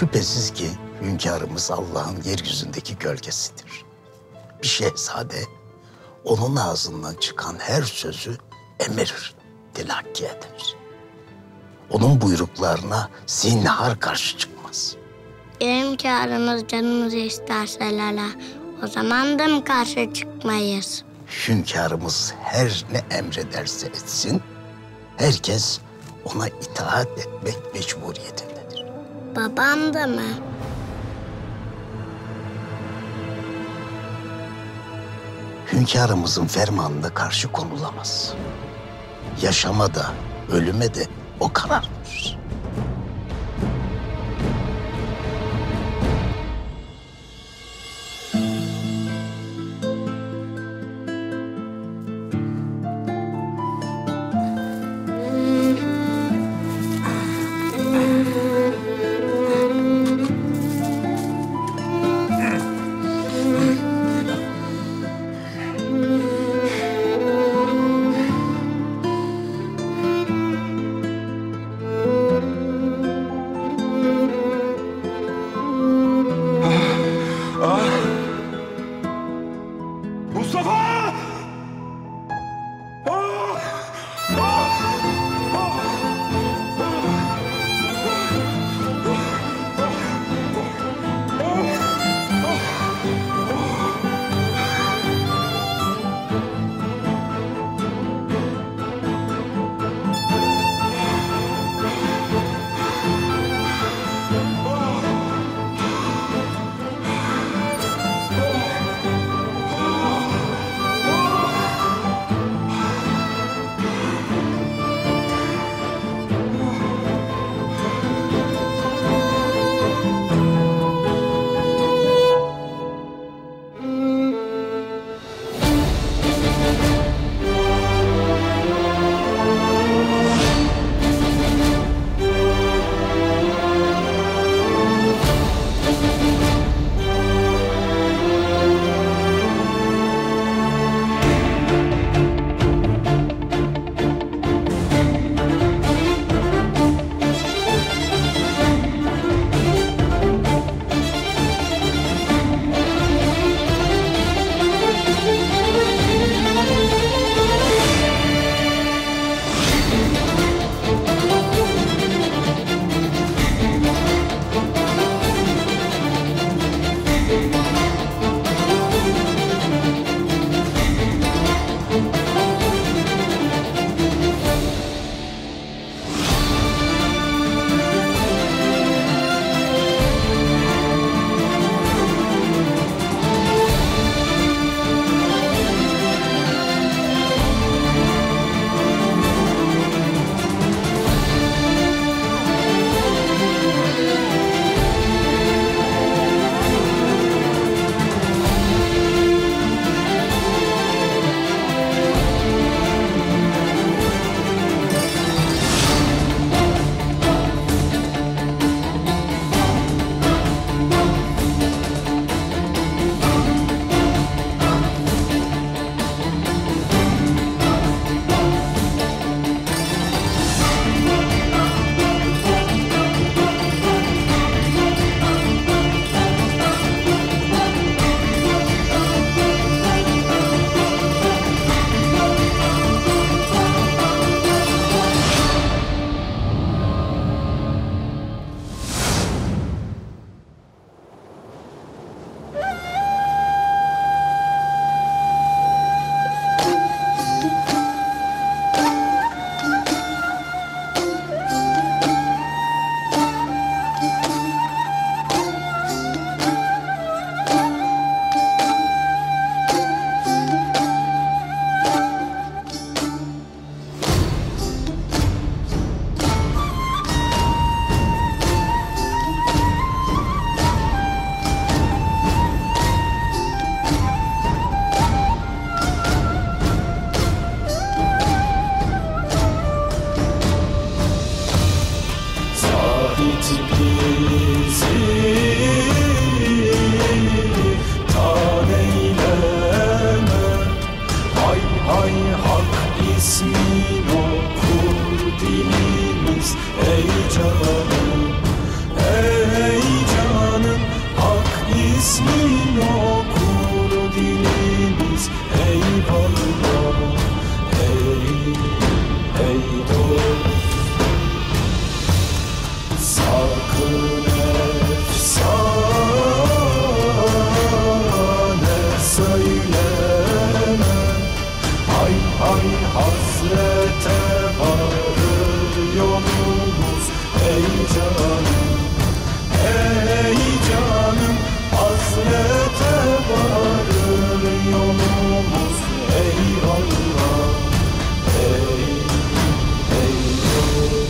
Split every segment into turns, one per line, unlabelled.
Şüphesiz ki hünkârımız Allah'ın yeryüzündeki gölgesidir. Bir şehzade onun ağzından çıkan her sözü emir, telakki eder. Onun buyruklarına zinhar karşı çıkmaz.
Hünkârımız canımızı isterse lala, o zaman da mı karşı çıkmayız?
Hünkârımız her ne emrederse etsin, herkes ona itaat etmek mecburiyetindedir.
Babam da mı?
Hünkârımızın fermanına karşı konulamaz. Yaşama da, ölüme de o karar verir.
ismin okur dilimiz. Eyvallah, ey dost. Sakın efsane söyleme, hay hay hasrete varır yolumuz. Ey canım, ey canım, hasrete varır yolumuz. Eyvallah, ey dost.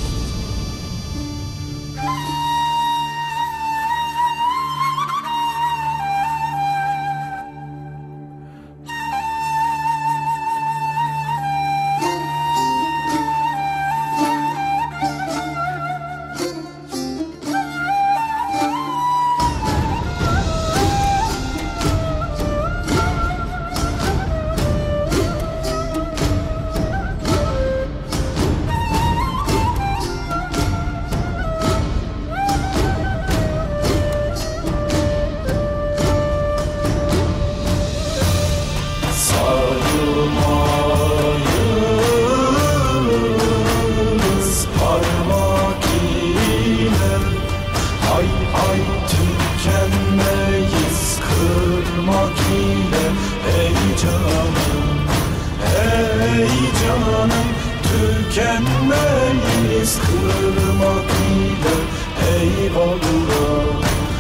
Sarılmayız parmak ile, hay hay tükenmeyiz kırmak ile. Ey canım, ey canım, tükenmeyiz kırmak ile. Eyvallah,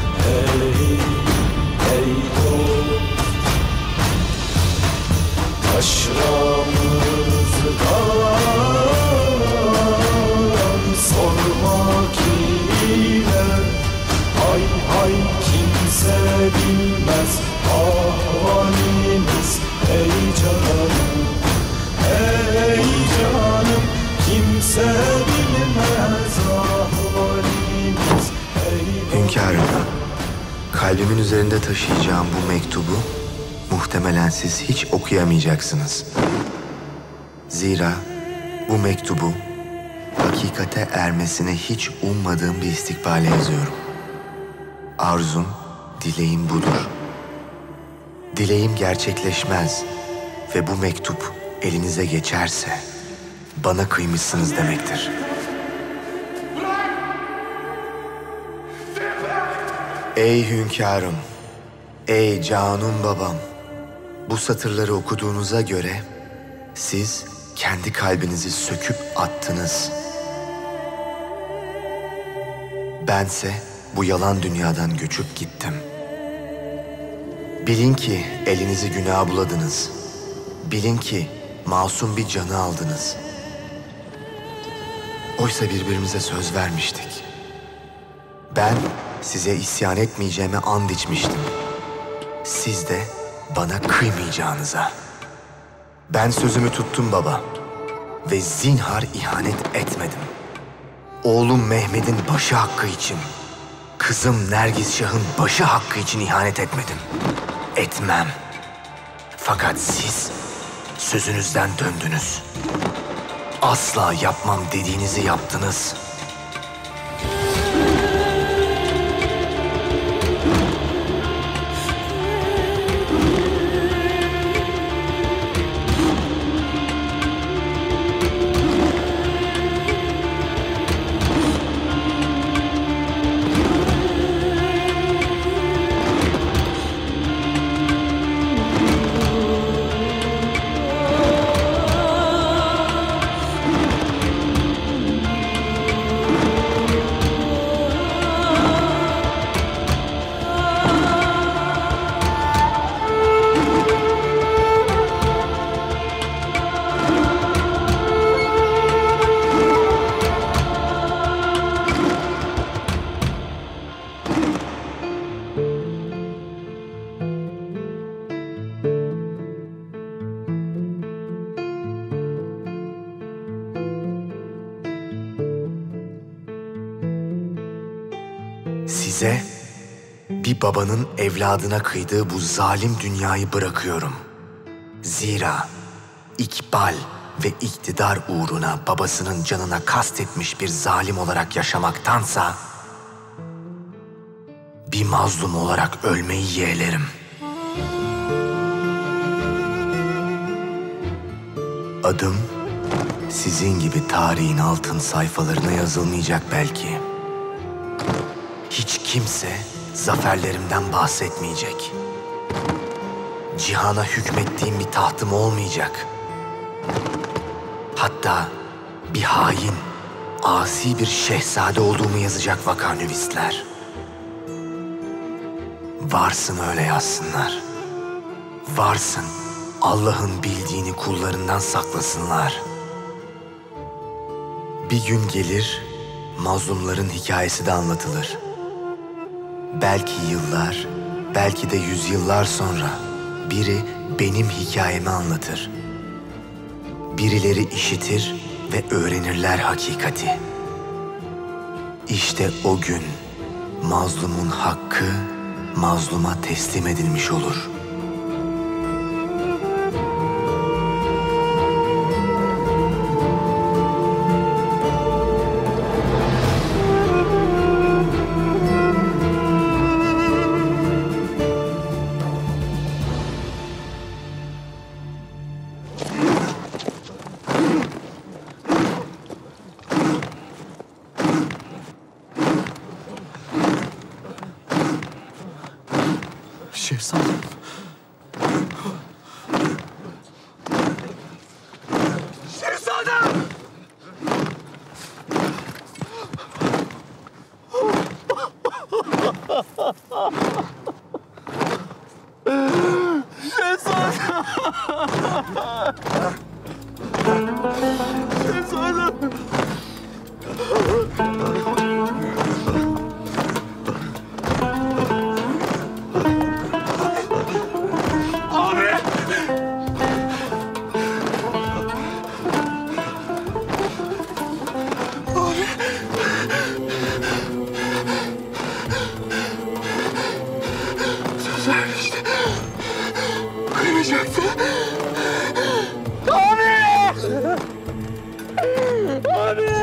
ey dost. Taşramızdan sormak ile, hay hay kimse bilmez ahvalimiz. Ey canım, ey canım, kimse bilmez ahvalimiz.
Hünkârım, kalbimin üzerinde taşıyacağım bu mektubu muhtemelen siz hiç okuyamayacaksınız. Zira bu mektubu hakikate ermesine hiç ummadığım bir istikbale yazıyorum. Arzum, dileğim budur. Dileğim gerçekleşmez ve bu mektup elinize geçerse bana kıymışsınız demektir. Ey hünkârım, ey canım babam, bu satırları okuduğunuza göre siz kendi kalbinizi söküp attınız. Bense bu yalan dünyadan göçüp gittim. Bilin ki elinizi günaha buladınız. Bilin ki masum bir canı aldınız. Oysa birbirimize söz vermiştik. Ben size isyan etmeyeceğime and içmiştim. Siz de bana kıymayacağınıza. Ben sözümü tuttum baba ve zinhar ihanet etmedim. Oğlum Mehmet'in başı hakkı için, kızım Nergis Şah'ın başı hakkı için ihanet etmedim. Etmem. Fakat siz sözünüzden döndünüz. Asla yapmam dediğinizi yaptınız. Size bir babanın evladına kıydığı bu zalim dünyayı bırakıyorum. Zira ikbal ve iktidar uğruna babasının canına kastetmiş bir zalim olarak yaşamaktansa bir mazlum olarak ölmeyi yeğlerim. Adım sizin gibi tarihin altın sayfalarına yazılmayacak belki. Hiç kimse zaferlerimden bahsetmeyecek. Cihana hükmettiğim bir tahtım olmayacak. Hatta bir hain, asi bir şehzade olduğumu yazacak vakanüvisler. Varsın öyle yazsınlar. Varsın Allah'ın bildiğini kullarından saklasınlar. Bir gün gelir, mazlumların hikayesi de anlatılır. Belki yıllar, belki de yüzyıllar sonra biri benim hikayemi anlatır. Birileri işitir ve öğrenirler hakikati. İşte o gün mazlumun hakkı mazluma teslim edilmiş olur.
Şehzadem. Şehzadem! Şehzadem! Kıracaktı. Abi! Abi!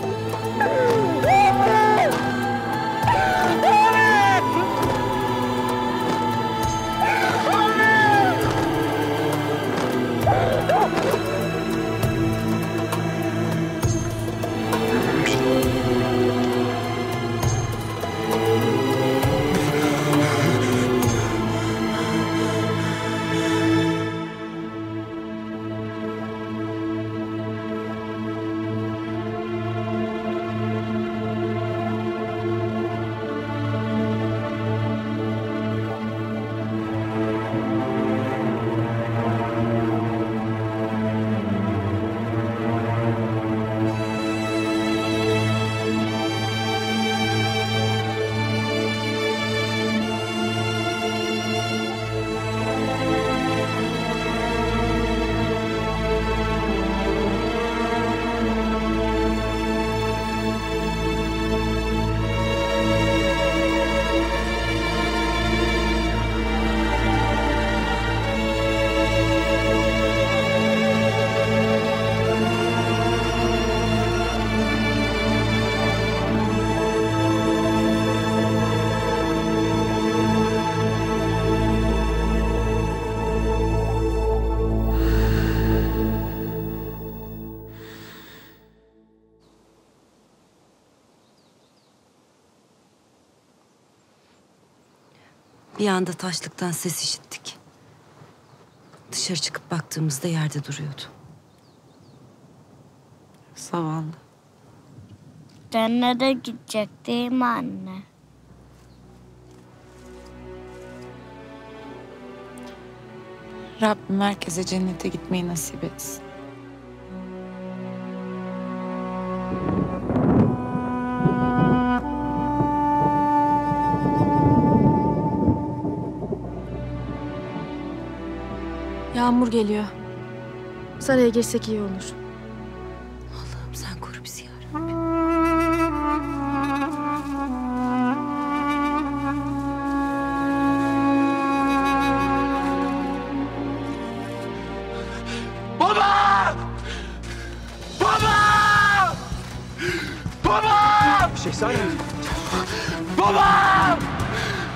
Bir anda taşlıktan ses işittik. Dışarı çıkıp baktığımızda yerde duruyordu. Zavallı.
Cennete gidecek değil mi anne?
Rabbim herkese cennete gitmeyi nasip etsin.
Yağmur geliyor. Saraya girsek iyi olur.
Allah'ım sen koru bizi ya Rabbi.
Baba! Baba! Baba!
Şehzadem.
Baba!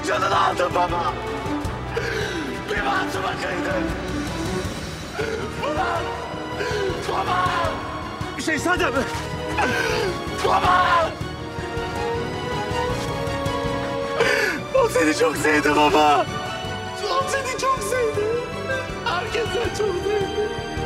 canını aldın baba. Bir masuma kıydın. Baba! Baba! Şehzadem! Baba! O seni çok sevdi baba. O seni çok sevdi. Herkes seni çok sevdi.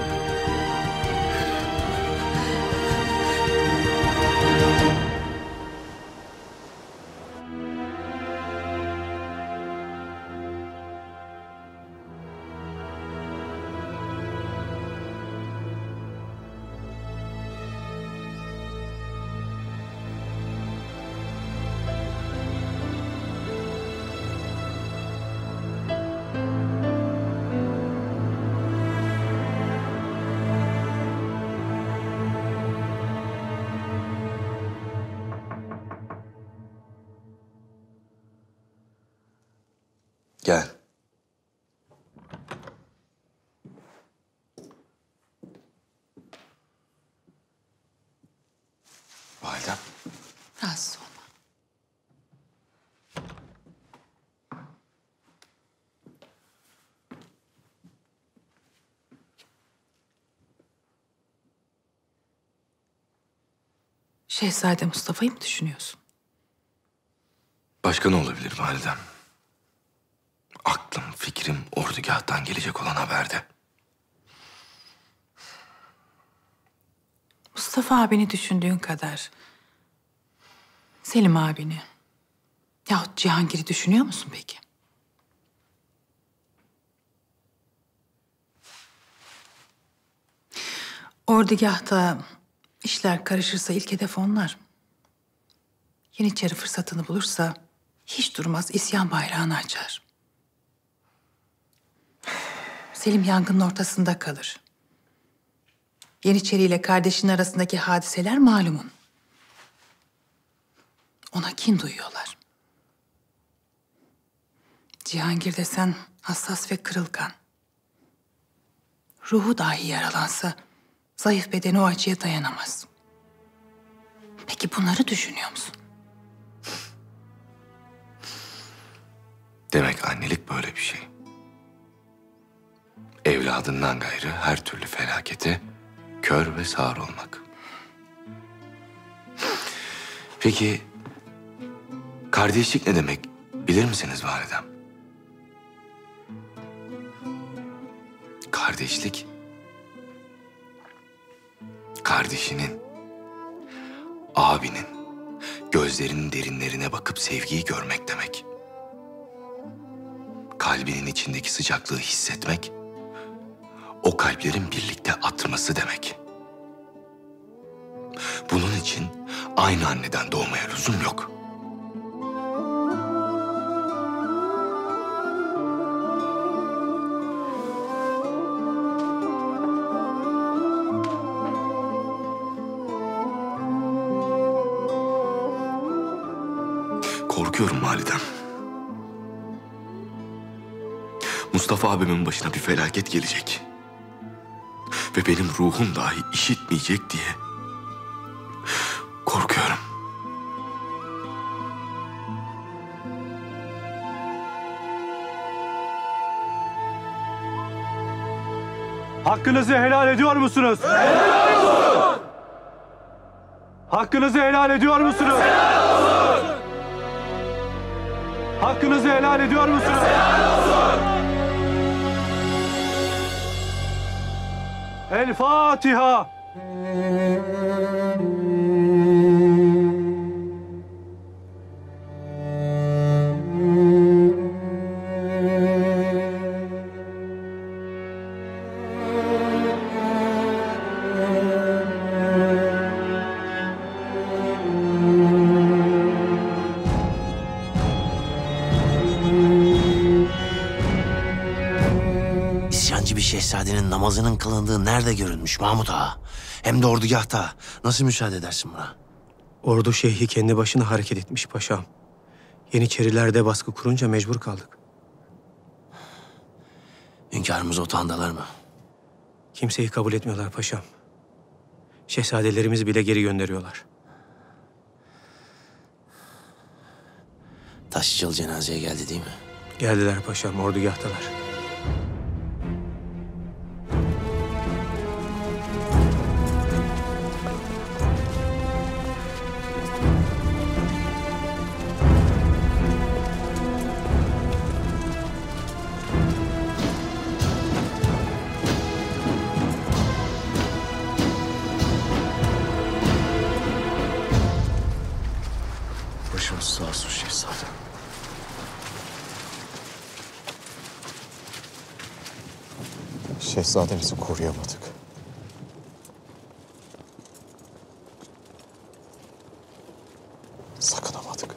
Gel. Validem.
Rahatsız olma. Şehzade Mustafa'yı mı düşünüyorsun?
Başka ne olabilir validem? Aklım, fikrim ordugahtan gelecek olan haberde.
Mustafa abini düşündüğün kadar Selim abini yahut Cihangir'i düşünüyor musun peki? Ordugahta işler karışırsa ilk hedef onlar. Yeniçeri fırsatını bulursa hiç durmaz isyan bayrağını açar. Selim yangının ortasında kalır. Yeniçeri ile kardeşinin arasındaki hadiseler malumun. Ona kin duyuyorlar. Cihangir desen hassas ve kırılgan. Ruhu dahi yaralansa zayıf bedeni o acıya dayanamaz. Peki bunları düşünüyor musun?
Demek annelik böyle bir şey. Evladından gayrı her türlü felakete kör ve sağır olmak. Peki kardeşlik ne demek bilir misiniz validem? Kardeşlik, kardeşinin, abinin gözlerinin derinlerine bakıp sevgiyi görmek demek. Kalbinin içindeki sıcaklığı hissetmek, o kalplerin birlikte atması demek. Bunun için aynı anneden doğmaya lüzum yok. Korkuyorum validem. Mustafa abimin başına bir felaket gelecek. Ve benim ruhum dahi işitmeyecek diye korkuyorum.
Hakkınızı helal ediyor musunuz? Helal olsun! Hakkınızı helal ediyor musunuz? Helal olsun! Hakkınızı helal ediyor musunuz? Helal olsun! El Fatiha!
İsyancı bir şehzadenin namazının kılındığı nerede görülmüş Mahmut Ağa? Hem de ordugahta. Nasıl müsaade edersin buna?
Ordu şeyhi kendi başına hareket etmiş paşam. Yeniçerilerde baskı kurunca mecbur kaldık.
Hünkârımız otağındalar mı?
Kimseyi kabul etmiyorlar paşam. Şehzadelerimizi bile geri gönderiyorlar.
Taşlıcalı cenazeye geldi değil mi?
Geldiler paşam, ordugahtalar.
Başımız sağ olsun şehzadem. Şehzademizi koruyamadık. Sakınamadık.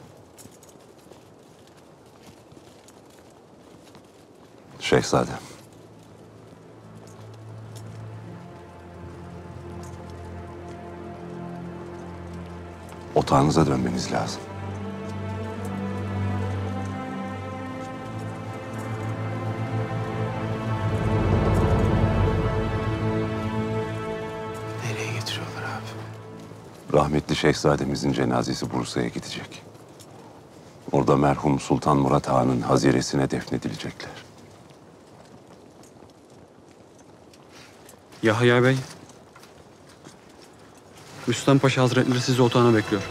Şehzadem. Otağınıza dönmeniz lazım.
Nereye getiriyorlar abi?
Rahmetli şehzademizin cenazesi Bursa'ya gidecek. Orada merhum Sultan Murat Ağa'nın haziresine defnedilecekler.
Yahya Bey, Rüstem Paşa Hazretleri sizi otağına bekliyor.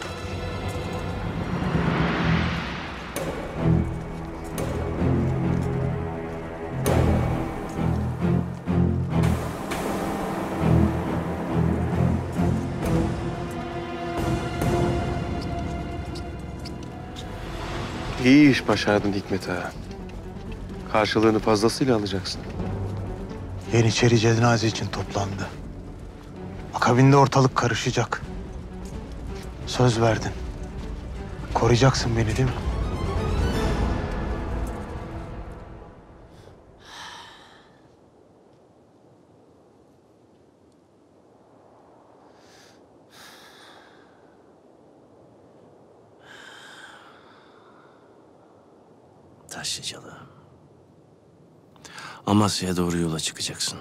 İyi iş başardın Hikmet Ağa. Karşılığını fazlasıyla alacaksın.
Yeniçeri cenaze için toplandı. Akabinde ortalık karışacak. Söz verdin. Koruyacaksın beni değil mi?
Taşlıcalı. Amasya'ya doğru yola çıkacaksın.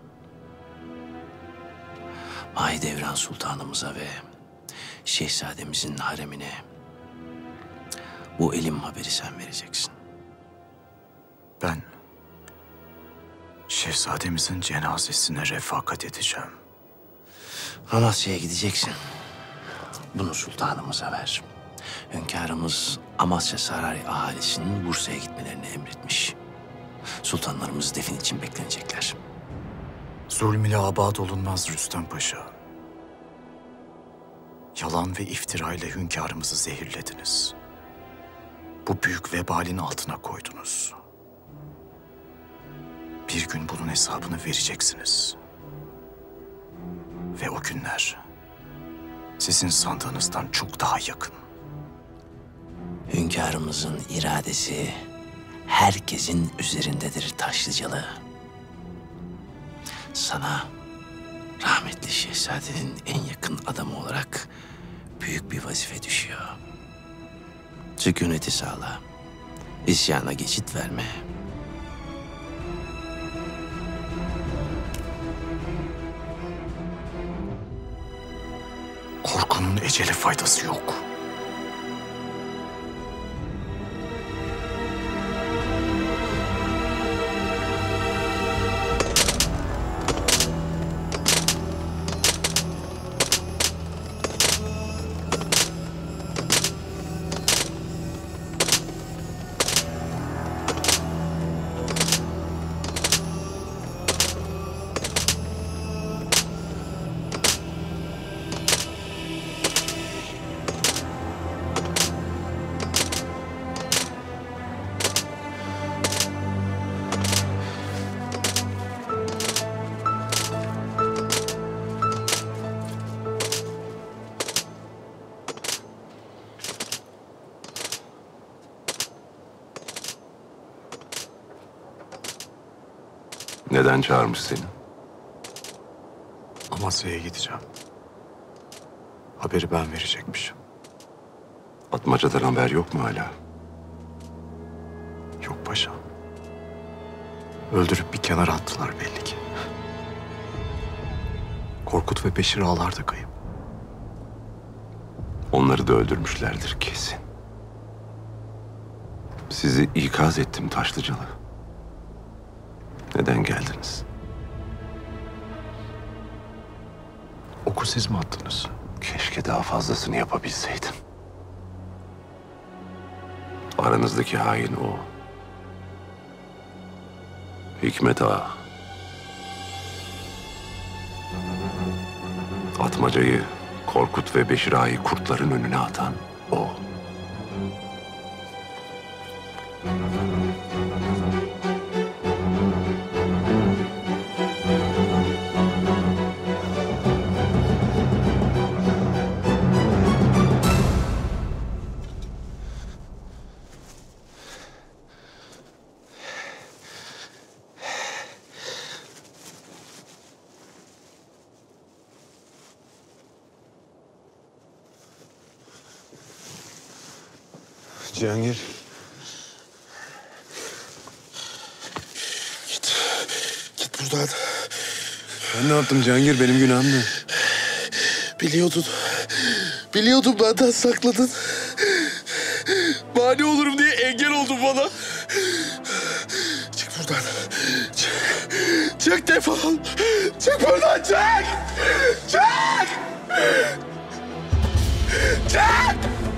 Mahidevran Sultanımıza ve Şehzademizin haremine bu elim haberi sen vereceksin.
Ben şehzademizin cenazesine refakat edeceğim.
Amasya'ya gideceksin. Bunu sultanımıza ver. Hünkârımız Amasya Saray ahalisinin Bursa'ya gitmelerini emretmiş. Sultanlarımız defin için beklenecekler.
Zulm ile abad olunmaz Rüstem Paşa. Yalan ve iftira ile hünkârımızı zehirlediniz. Bu büyük vebalin altına koydunuz. Bir gün bunun hesabını vereceksiniz. Ve o günler sizin sandığınızdan çok daha yakın.
Hünkârımızın iradesi herkesin üzerindedir Taşlıcalı. Sana rahmetli şehzadenin en yakın adamı olarak büyük bir vazife düşüyor. Sükuneti sağla. İsyana geçit verme.
Korkunun ecele faydası yok.
Neden çağırmış seni?
Amasya'ya gideceğim. Haberi ben verecekmişim.
Atmaca'dan haber yok mu hala?
Yok paşam. Öldürüp bir kenara attılar belli ki. Korkut ve Beşir ağalar da kayıp.
Onları da öldürmüşlerdir kesin. Sizi ikaz ettim Taşlıcalı. Neden geldiniz?
Oku siz mi attınız?
Keşke daha fazlasını yapabilseydim. Aranızdaki hain o. Hikmet Ağa. Atmacayı, Korkut ve Beşir Ağa'yı kurtların önüne atan o.
Cihangir.
Git buradan.
Ben ne yaptım Cihangir? Benim günahım ne?
Biliyordun. Biliyordum, benden sakladın. Mani olurum diye engel oldun bana. Çık buradan. Çık. Çık, defol. Çık buradan, çık. Çık. Çık.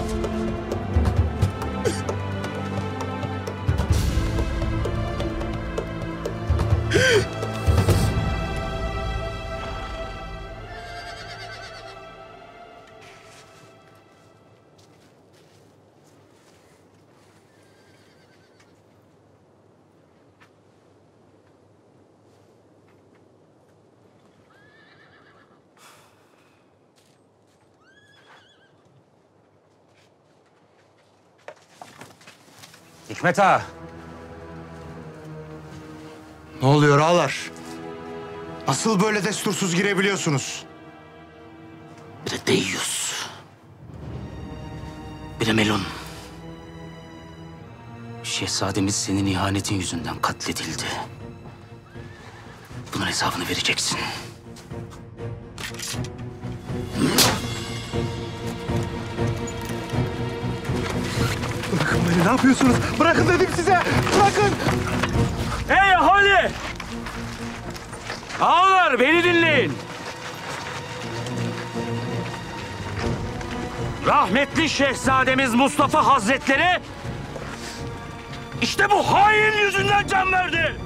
Hikmet Ağa.
Ne oluyor ağalar? Nasıl böyle destursuz girebiliyorsunuz?
Bir de Deyyus. Bir de Melun. Şehzademiz senin ihanetin yüzünden katledildi. Bunun hesabını vereceksin.
Bırakın beni, ne yapıyorsunuz? Bırakın dedim size! Bırakın!
Hey ahali! Ağalar beni dinleyin. Rahmetli Şehzademiz Mustafa Hazretleri işte bu hain yüzünden can verdi.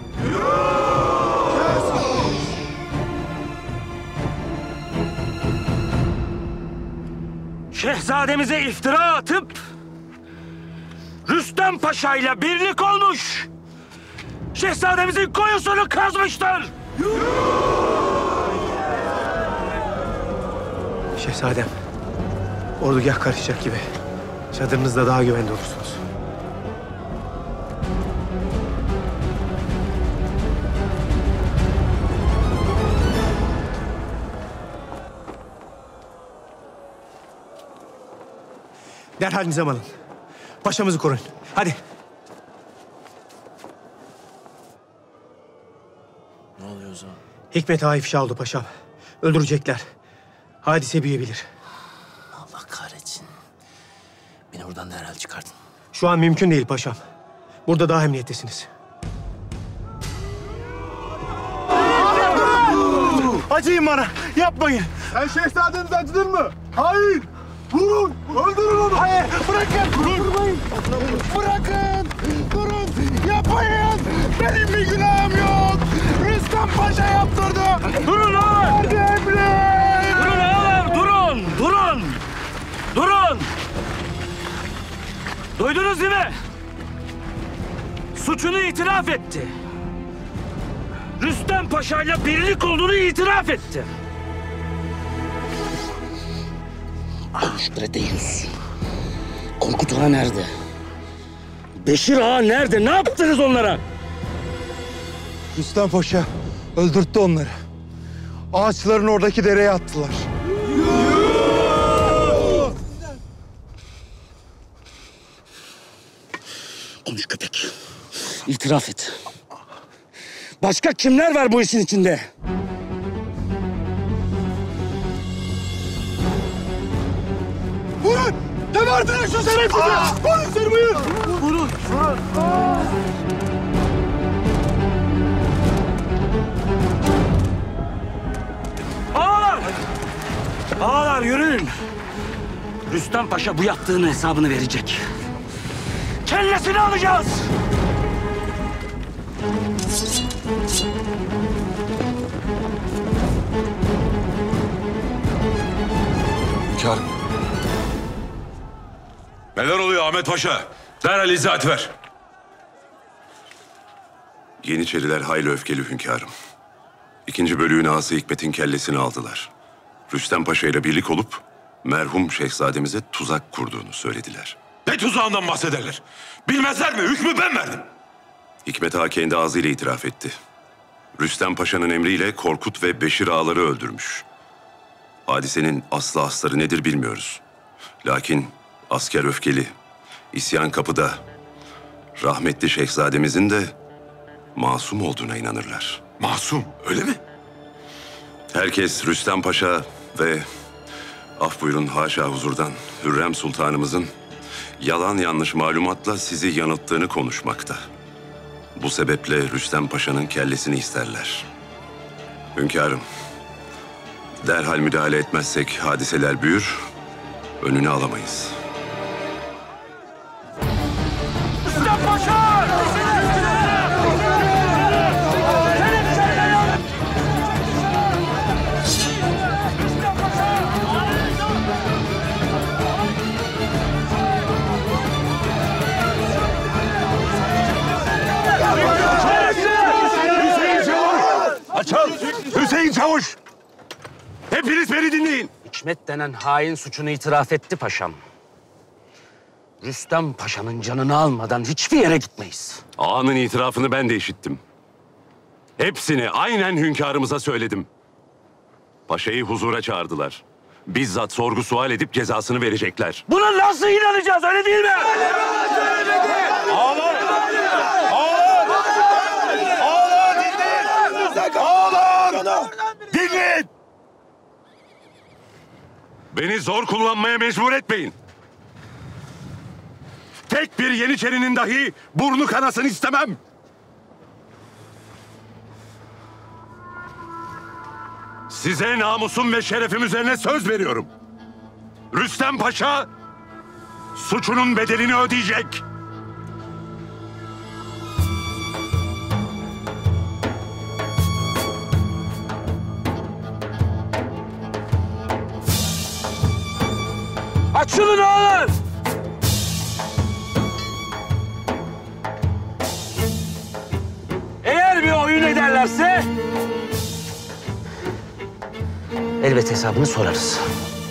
Şehzademize iftira atıp Rüstem Paşa ile birlik olmuş. Şehzademizin kuyusunu kazmıştır.
Şehzadem, ordugah karışacak gibi. Çadırınızda daha güvende olursunuz. Derhal nizam alın. Paşamızı koruyun. Hadi.
Ne oluyor o zaman?
Hikmet Ağa ifşa oldu paşam. Öldürecekler. Hadise büyüyebilir.
Allah kahretsin. Beni buradan derhal çıkartın.
Şu an mümkün değil paşam. Burada daha emniyettesiniz.
Acıyın bana, yapmayın. Sen şehzadenize acıdın mı? Hayır. Vurun, öldürün onu. Hayır, bırakın. Vurmayın. Bırakın, durun, yapmayın. Benim bir günahım yok. Rüstem Paşa yaptırdı.
Durun ağalar.
Hadi emret.
Durun ağalar, durun, durun. Durun. Duydunuz değil mi? Suçunu itiraf etti. Rüstem Paşa ile birlik olduğunu itiraf etti.
Konuş bre Deyyus. Korkut Ağa nerede?
Beşir Ağa nerede? Ne yaptınız onlara?
Rüstem Paşa öldürttü onları. Ağaçların oradaki dereye attılar.
Konuş köpek. İtiraf et. Başka kimler var bu işin içinde?
Vurun! Gebertin şu şerefsizi! Vurun seni buyur! Vurun!
Ağalar! Ağalar yürüyün. Rüstem Paşa bu yaptığının hesabını verecek. Kellesini alacağız.
Hünkârım.
Neler oluyor Ahmet Paşa? Derhal izahat ver.
Yeniçeriler hayli öfkeli hünkârım. İkinci bölüğün ağası Hikmet'in kellesini aldılar. Rüstem Paşa ile birlik olup merhum şehzademize tuzak kurduğunu söylediler.
Ne tuzağından bahsederler? Bilmezler mi? Hükmü ben verdim.
Hikmet Ağa kendi ağzıyla itiraf etti. Rüstem Paşa'nın emriyle Korkut ve Beşir ağaları öldürmüş. Hadisenin aslı astarı nedir bilmiyoruz. Lakin asker öfkeli, isyan kapıda. Rahmetli şehzademizin de masum olduğuna inanırlar.
Masum, öyle mi?
Herkes Rüstem Paşa ve af buyurun haşa huzurdan Hürrem Sultanımızın yalan yanlış malumatla sizi yanılttığını konuşmakta. Bu sebeple Rüstem Paşa'nın kellesini isterler. Hünkârım, derhal müdahale etmezsek hadiseler büyür, önünü alamayız.
Rüstem Paşa!
Açıl! Hüseyin Çavuş! Hepiniz beni dinleyin.
Hikmet denen hain suçunu itiraf etti paşam. Rüstem Paşa'nın canını almadan hiçbir yere gitmeyiz.
Ağanın itirafını ben de işittim. Hepsini aynen hünkârımıza söyledim. Paşayı huzura çağırdılar. Bizzat sorgu sual edip cezasını verecekler.
Buna nasıl inanacağız, öyle değil mi?
Ağlar! Ağlar! Ağlar dinleyin! Ağlar! Dinleyin!
Beni zor kullanmaya mecbur etmeyin.
Tek bir Yeniçerinin dahi burnu kanasını istemem. Size namusum ve şerefim üzerine söz veriyorum. Rüstem Paşa suçunun bedelini ödeyecek.
Açılın ağalar! Eğer bir oyun ederlerse elbet hesabını sorarız.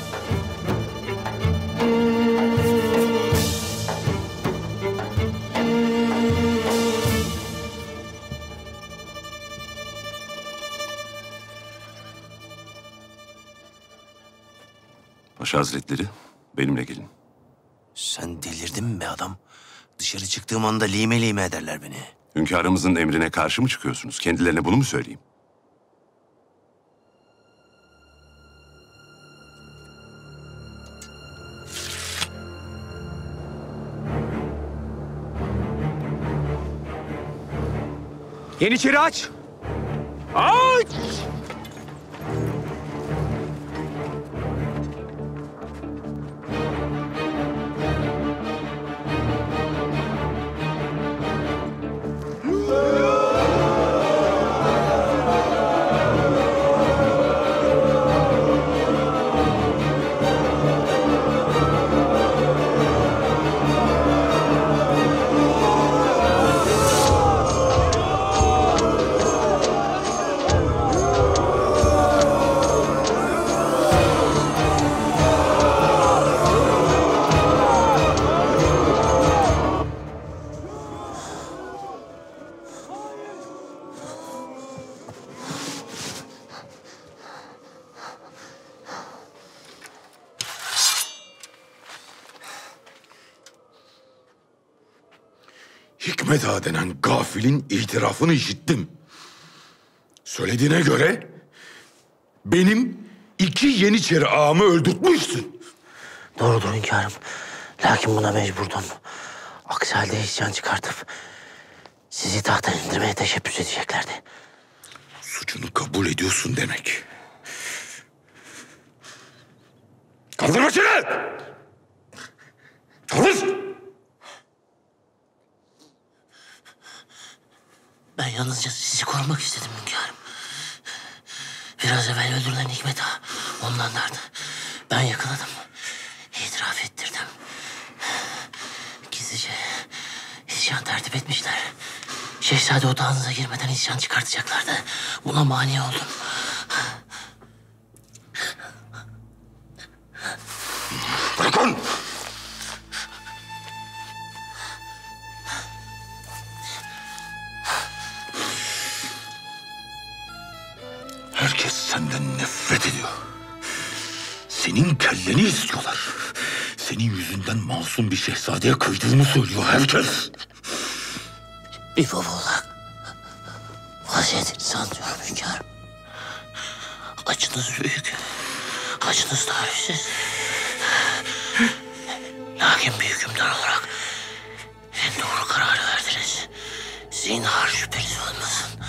Paşa Hazretleri, benimle gelin.
Sen delirdin mi be adam? Dışarı çıktığım anda lime lime ederler beni.
Hünkârımızın emrine karşı mı çıkıyorsunuz? Kendilerine bunu mu söyleyeyim?
Yeniçeri aç!
Aç!
Hikmet Ağa denen gafilin itirafını işittim. Söylediğine göre benim 2 Yeniçeri ağamı öldürtmüşsün.
Doğrudur hünkârım. Lakin buna mecburdum.
Aksi halde isyan çıkartıp sizi tahttan indirmeye teşebbüs edeceklerdi.
Suçunu kabul ediyorsun demek. Kaldır başını! Kaldır!
Ben yalnızca sizi korumak istedim hünkârım. Biraz evvel öldürülen Hikmet Ağa onlardandı. Ben yakaladım. İtiraf ettirdim. Gizlice isyan tertip etmişler. Şehzade odağınıza girmeden isyan çıkartacaklardı. Buna mani oldum.
Bırakın! Herkes senden nefret ediyor. Senin kelleni istiyorlar. Senin yüzünden masum bir şehzadeye kıydığını söylüyor herkes.
Bir baba olarak vaziyetinizi anlıyorum hünkârım. Acınız büyük. Acınız tarifsiz. Lakin bir hükümdar olarak en doğru kararı verdiniz. Zinhar şüpheniz olmasın.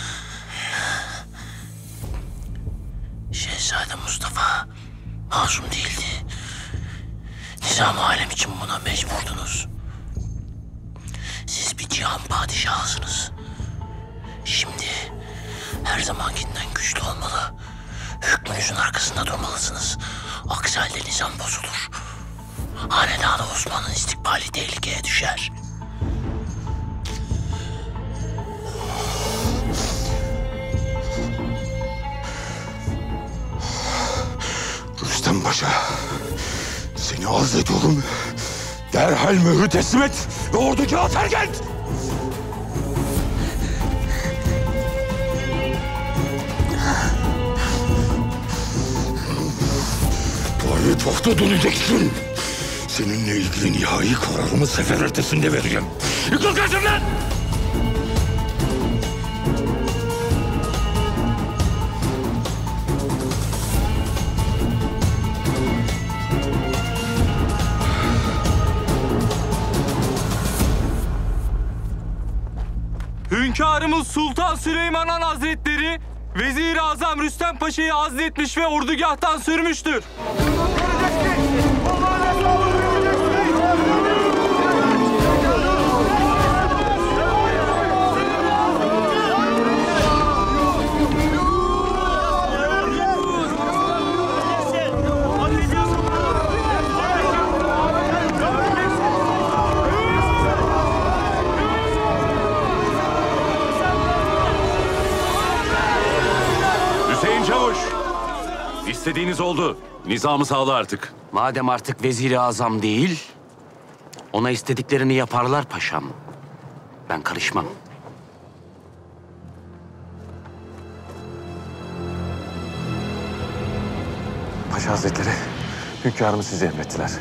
Şehzade Mustafa masum değildi. Nizam-ı alem için buna mecburdunuz. Siz bir cihan padişahısınız. Şimdi her zamankinden güçlü olmalı. Hükmünüzün arkasında durmalısınız. Aksi halde nizam bozulur. Hanedan-ı Osman'ın istikbali tehlikeye düşer.
Rüstem Paşa, seni arz ediyorum. Derhal mührü teslim et ve ordugaha terk et. Payitahta döneceksin. Seninle ilgili nihai kararımı sefer ertesinde vereceğim. Yıkıl karşımdan!
Hünkârımız Sultan Süleyman Han Hazretleri Vezir-i Azam Rüstem Paşa'yı azletmiş ve ordugahtan sürmüştür.
İstediğiniz oldu. Nizamı sağla artık.
Madem artık Vezir-i Azam değil, ona istediklerini yaparlar paşam. Ben karışmam.
Paşa Hazretleri, hünkârımız sizi emrettiler.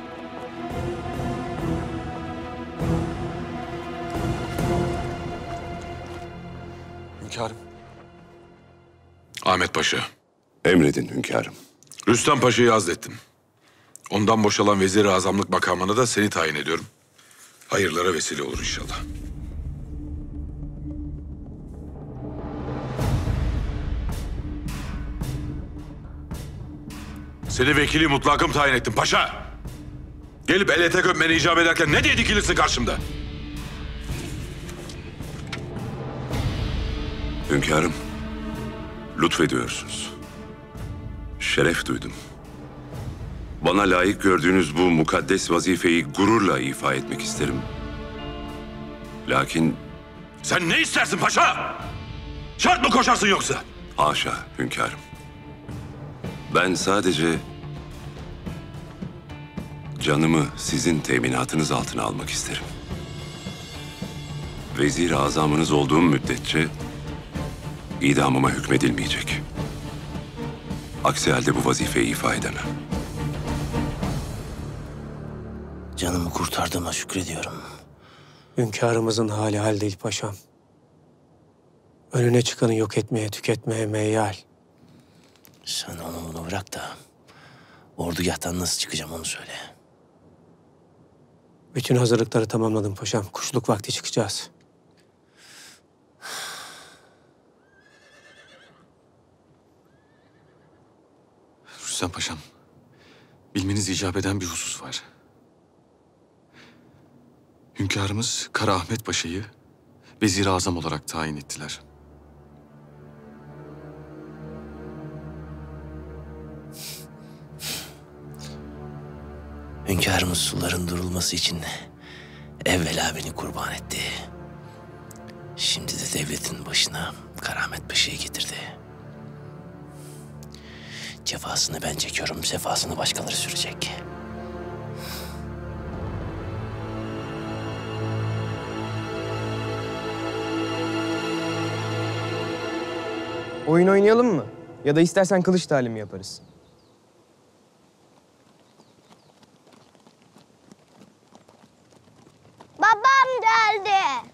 Hünkârım. Ahmet Paşa.
Emredin hünkârım.
Rüstem Paşa'yı azlettim. Ondan boşalan vezir-i azamlık makamına da seni tayin ediyorum. Hayırlara vesile olur inşallah. Seni vekili mutlakım tayin ettim paşa. Gelip el ete öpmeni icap ederken ne diye dikilirsin karşımda?
Hünkârım, lütfediyorsunuz. Şeref duydum. Bana layık gördüğünüz bu mukaddes vazifeyi gururla ifa etmek isterim. Lakin...
Sen ne istersin paşa? Şart mı koşarsın yoksa?
Haşa hünkârım. Ben sadece... canımı sizin teminatınız altına almak isterim. Vezir-i azamınız olduğum müddetçe... idamıma hükmedilmeyecek. Aksi halde bu vazifeyi ifa edemem.
Canımı kurtardığıma şükrediyorum.
Hünkârımızın hali hal değil paşam. Önüne çıkanı yok etmeye, tüketmeye meyyal.
Sen onu bunu bırak da ordugahtan nasıl çıkacağım onu söyle.
Bütün hazırlıkları tamamladım paşam. Kuşluk vakti çıkacağız.
Rüstem Paşam, bilmeniz icap eden bir husus var. Hünkârımız Kara Ahmet Paşa'yı Vezir-i Azam olarak tayin ettiler.
Hünkârımız suların durulması için evvela beni kurban etti. Şimdi de devletin başına Karamet Paşa'yı getirdi. Cefasını ben çekiyorum, sefasını başkaları sürecek.
Oyun oynayalım mı? Ya da istersen kılıç talimi yaparız.
Babam geldi.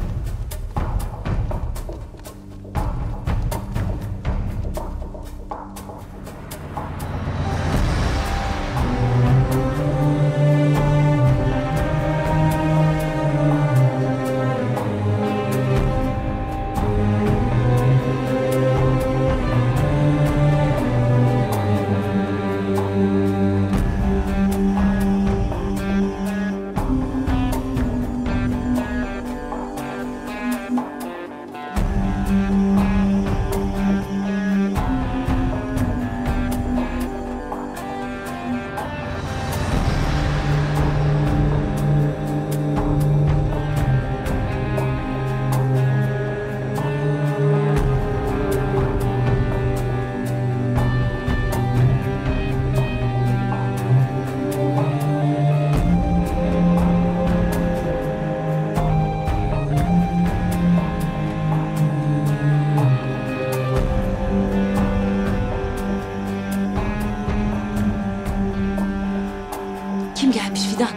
Kim gelmiş Fidan?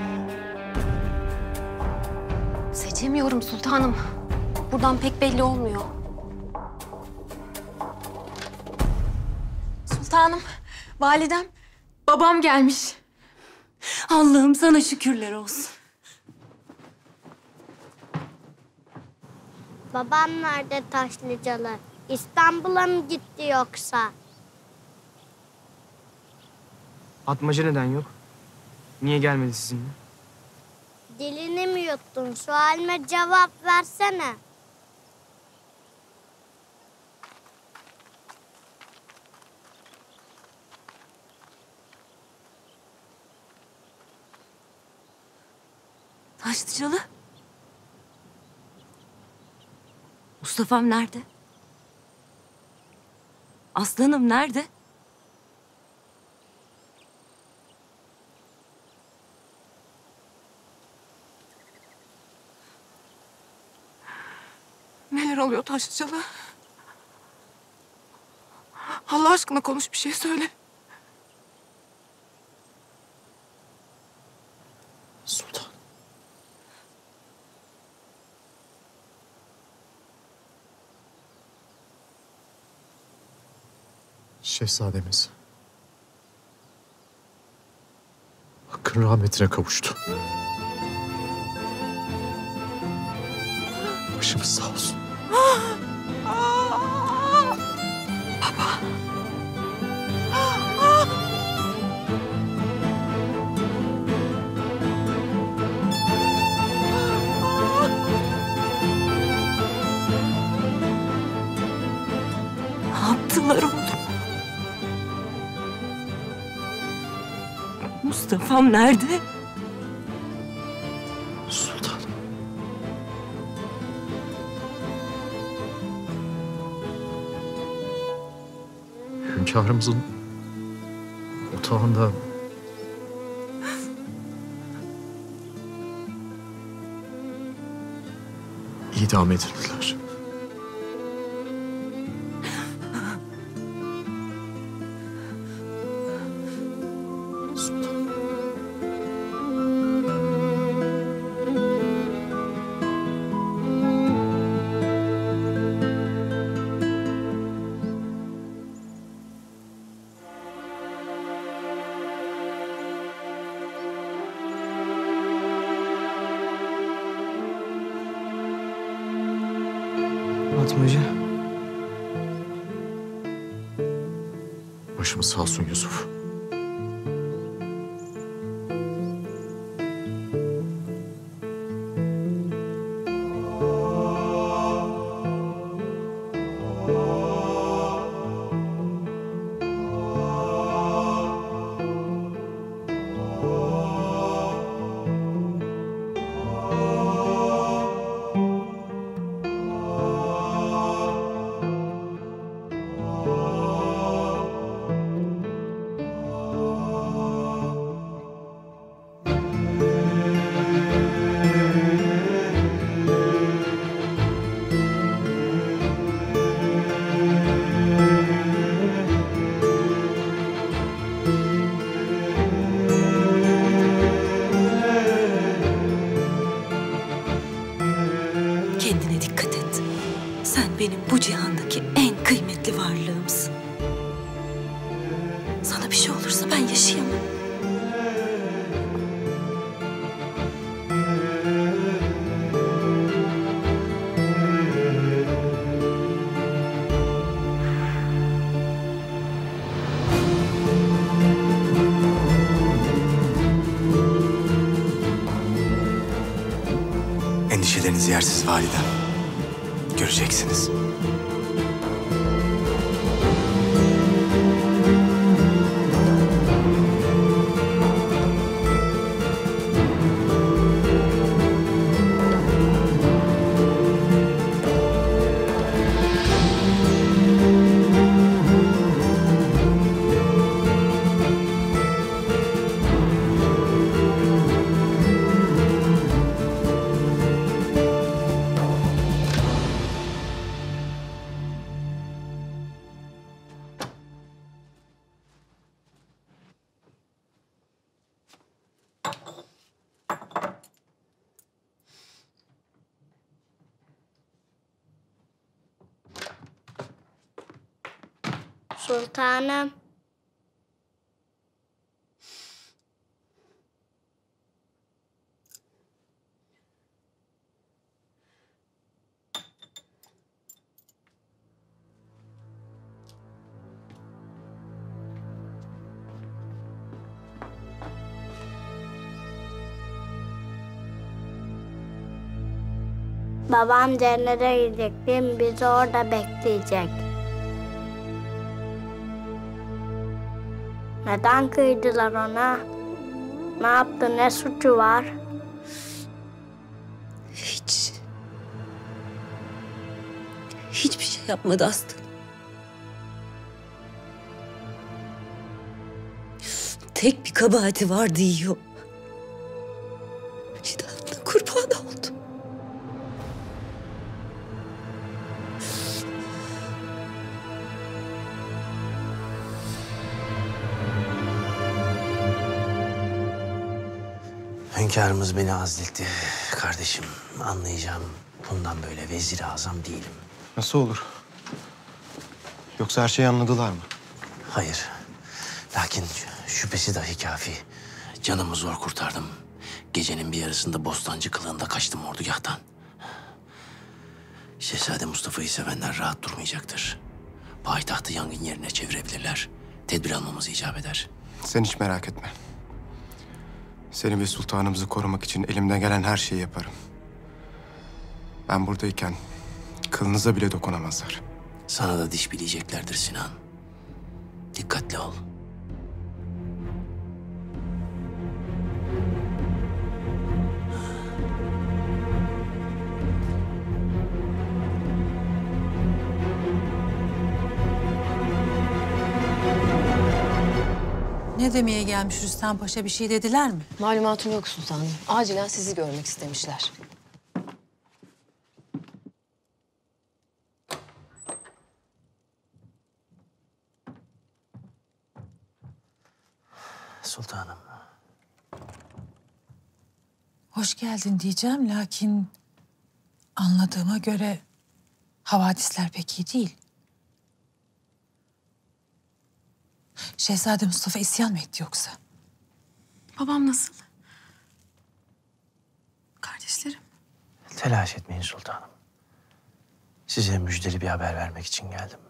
Seçemiyorum sultanım. Buradan pek belli olmuyor. Sultanım, validem, babam gelmiş.
Allah'ım sana şükürler olsun.
Babam nerede Taşlıcalı? İstanbul'a mı gitti yoksa?
Atmaca neden yok? Niye gelmedi sizinle?
Dilini mi yuttun? Sualime cevap versene.
Taşlıcalı. Mustafa'm nerede? Aslanım nerede?
Neler oluyor Taşlıcalı? Allah aşkına konuş, bir şey söyle.
Sultan. Şehzademiz Hakk'ın rahmetine kavuştu. Başımız sağ olsun.
Baba.
Ne yaptılar oğlum? Mustafa'm nerede?
Sultanım. Hünkârımızın otağında idam edildiler.
Fatmacı.
Başımız sağ olsun Yusuf.
Kendine dikkat et. Sen benim bu cihandaki en kıymetli varlığımsın. Sana bir şey olursa ben yaşayamam.
Endişeleriniz yersiz validem. Göreceksiniz.
Sultanım. Babam cennete gidecek, bizi orada bekleyecek. Neden kıydılar ona? Ne yaptı, ne suçu var?
Hiçbir şey yapmadı Aslı. Tek bir kabahati var diyor. Vicdanına kurban oldu.
Hünkârımız beni azletti. Kardeşim, anlayacağım. Bundan böyle vezir-i azam değilim.
Nasıl olur? Yoksa her şeyi anladılar mı?
Hayır. Lakin şüphesi dahi kafi. Canımı zor kurtardım. Gecenin bir yarısında bostancı kılığında kaçtım ordugahtan. Şehzade Mustafa'yı sevenler rahat durmayacaktır. Payitahtı yangın yerine çevirebilirler. Tedbir almamız icap eder.
Sen hiç merak etme. Seni ve sultanımızı korumak için elimden gelen her şeyi yaparım. Ben buradayken kılınıza bile dokunamazlar.
Sana da diş bileyeceklerdir Sinan. Dikkatli ol.
Ne demeye gelmiş Rüstem Paşa, bir şey dediler mi?
Malumatım yok sultanım. Acilen sizi görmek istemişler.
Sultanım.
Hoş geldin diyeceğim, lakin anladığıma göre havadisler pek iyi değil. Şehzade Mustafa isyan mı etti yoksa?
Babam nasıl? Kardeşlerim.
Telaş etmeyin sultanım. Siz Size müjdeli bir haber vermek için geldim.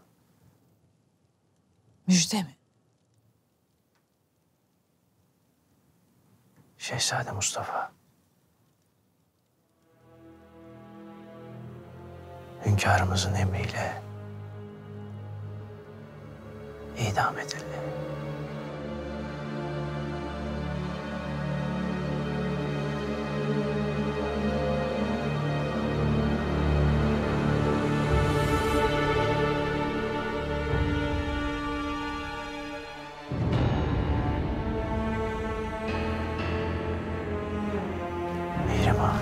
Müjde mi?
Şehzade Mustafa. Hünkârımızın emriyle idam edildi. Mihrimah.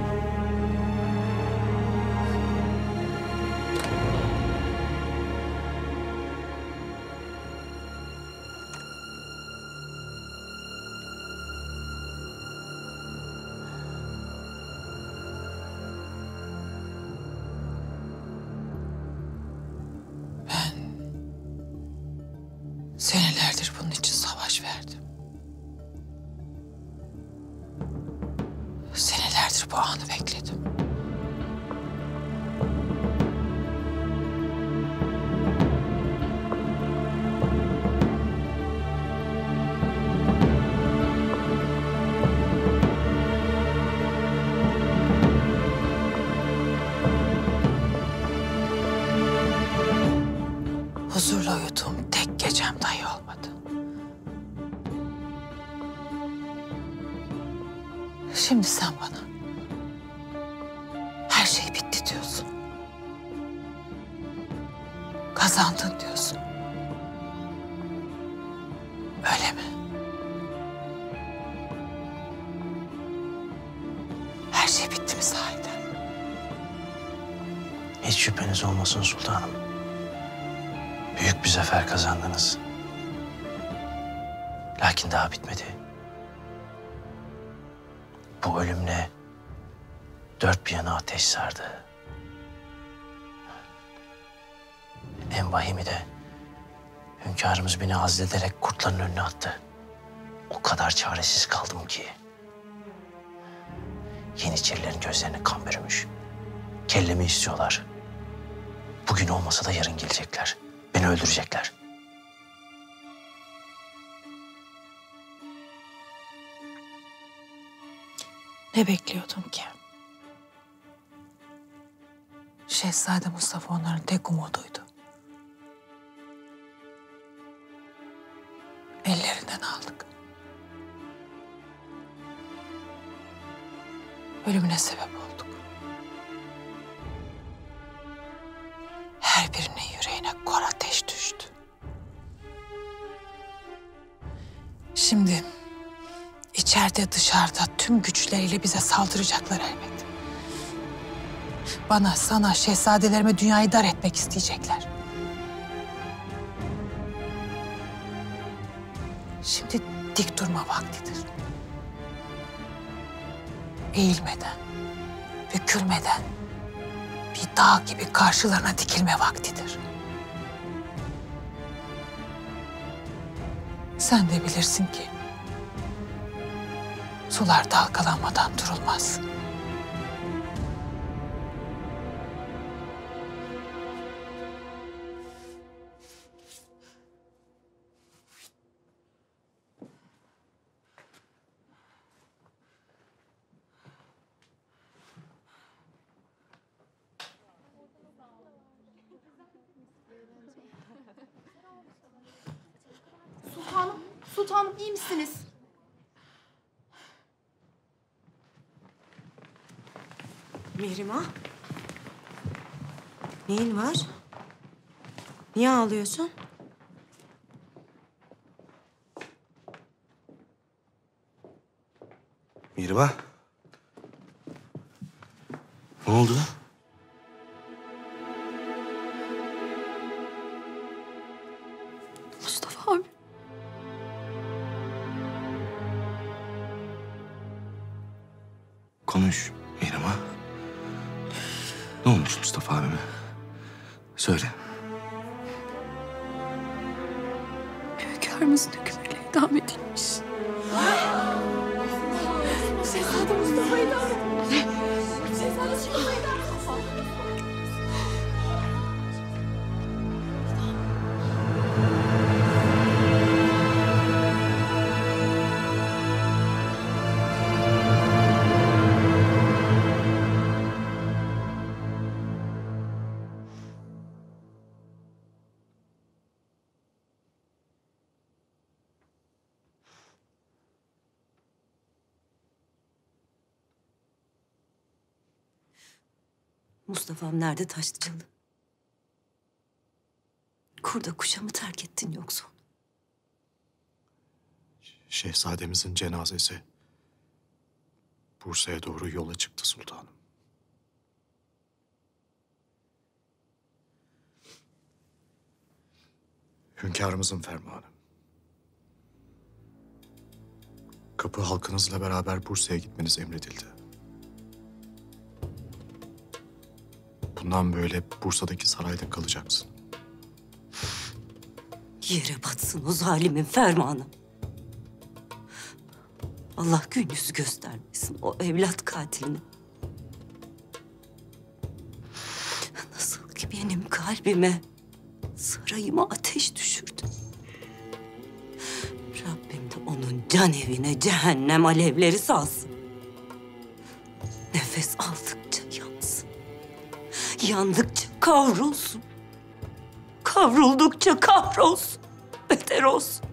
Senelerdir bunun için savaş verdim. Senelerdir bu anı bekledim. Huzurla uyuduğum tek gecem dahi olmadı. Şimdi sen bana her şey bitti diyorsun. Kazandın diyorsun. Öyle mi? Her şey bitti mi sahiden?
Hiç şüpheniz olmasın sultanım. Büyük bir zafer kazandınız. Lakin daha bitmedi. Bu ölümle dört bir yana ateş sardı. En vahimi de hünkârımız beni azlederek kurtların önüne attı. O kadar çaresiz kaldım ki. Yeniçerilerin gözlerine kan bürümüş. Kellemi istiyorlar. Bugün olmasa da yarın gelecekler. Beni öldürecekler.
Ne bekliyordum ki? Şehzade Mustafa onların tek umuduydu. Ellerinden aldık. Ölümüne sebep olduk. Her birinin yüreğine kor ateş düştü. Şimdi içeride dışarıda tüm güçleriyle bize saldıracaklar elbet. Bana, sana, şehzadelerime dünyayı dar etmek isteyecekler. Şimdi dik durma vaktidir. Eğilmeden, bükülmeden bir dağ gibi karşılarına dikilme vaktidir. Sen de bilirsin ki sular dalgalanmadan durulmaz.
Sultanım iyi misiniz?
Mihrimah. Neyin var? Niye ağlıyorsun?
Mihrimah. Ne oldu?
Mustafa abi.
Konuş Mihrimah. Ne olmuş Mustafa abime? Söyle.
Hünkârımızın hükmüyle idam edilmiş. Şehzade Mustafa idam edilmiş. Şehzade Mustafa idam edilmiş.
Mustafa'm nerede Taşlıcalı? Kurda kuşa mı terk ettin yoksa onu?
Şehzademizin cenazesi Bursa'ya doğru yola çıktı sultanım. Hünkârımızın fermanı. Kapı halkınızla beraber Bursa'ya gitmeniz emredildi. Bundan böyle Bursa'daki sarayda kalacaksın.
Yere batsın o zalimin fermanı. Allah gün yüzü göstermesin o evlat katilini. Nasıl ki benim kalbime, sarayıma ateş düşürdü. Rabbim de onun can evine cehennem alevleri salsın. Nefes aldıkça yansın. Yandıkça kavrulsun. Kavruldukça kahrolsun. Beter olsun.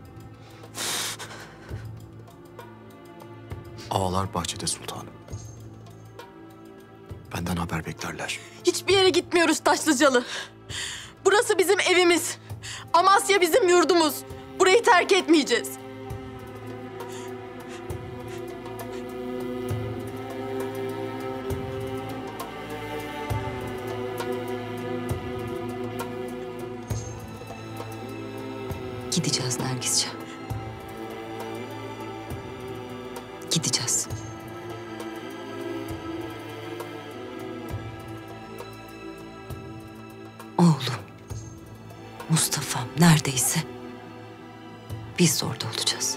Ağalar bahçede sultanım. Benden haber beklerler.
Hiçbir yere gitmiyoruz Taşlıcalı. Burası bizim evimiz. Amasya bizim yurdumuz. Burayı terk etmeyeceğiz.
Gideceğiz Nergisciğim. Gideceğiz. Oğlum, Mustafa'm neredeyse biz de orada olacağız.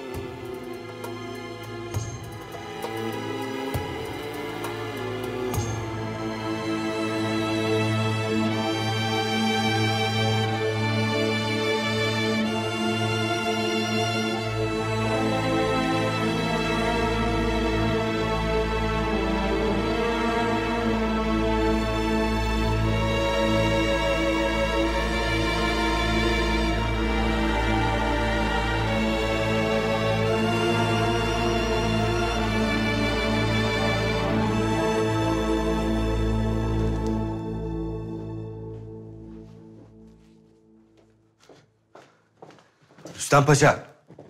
Rüstem Paşa.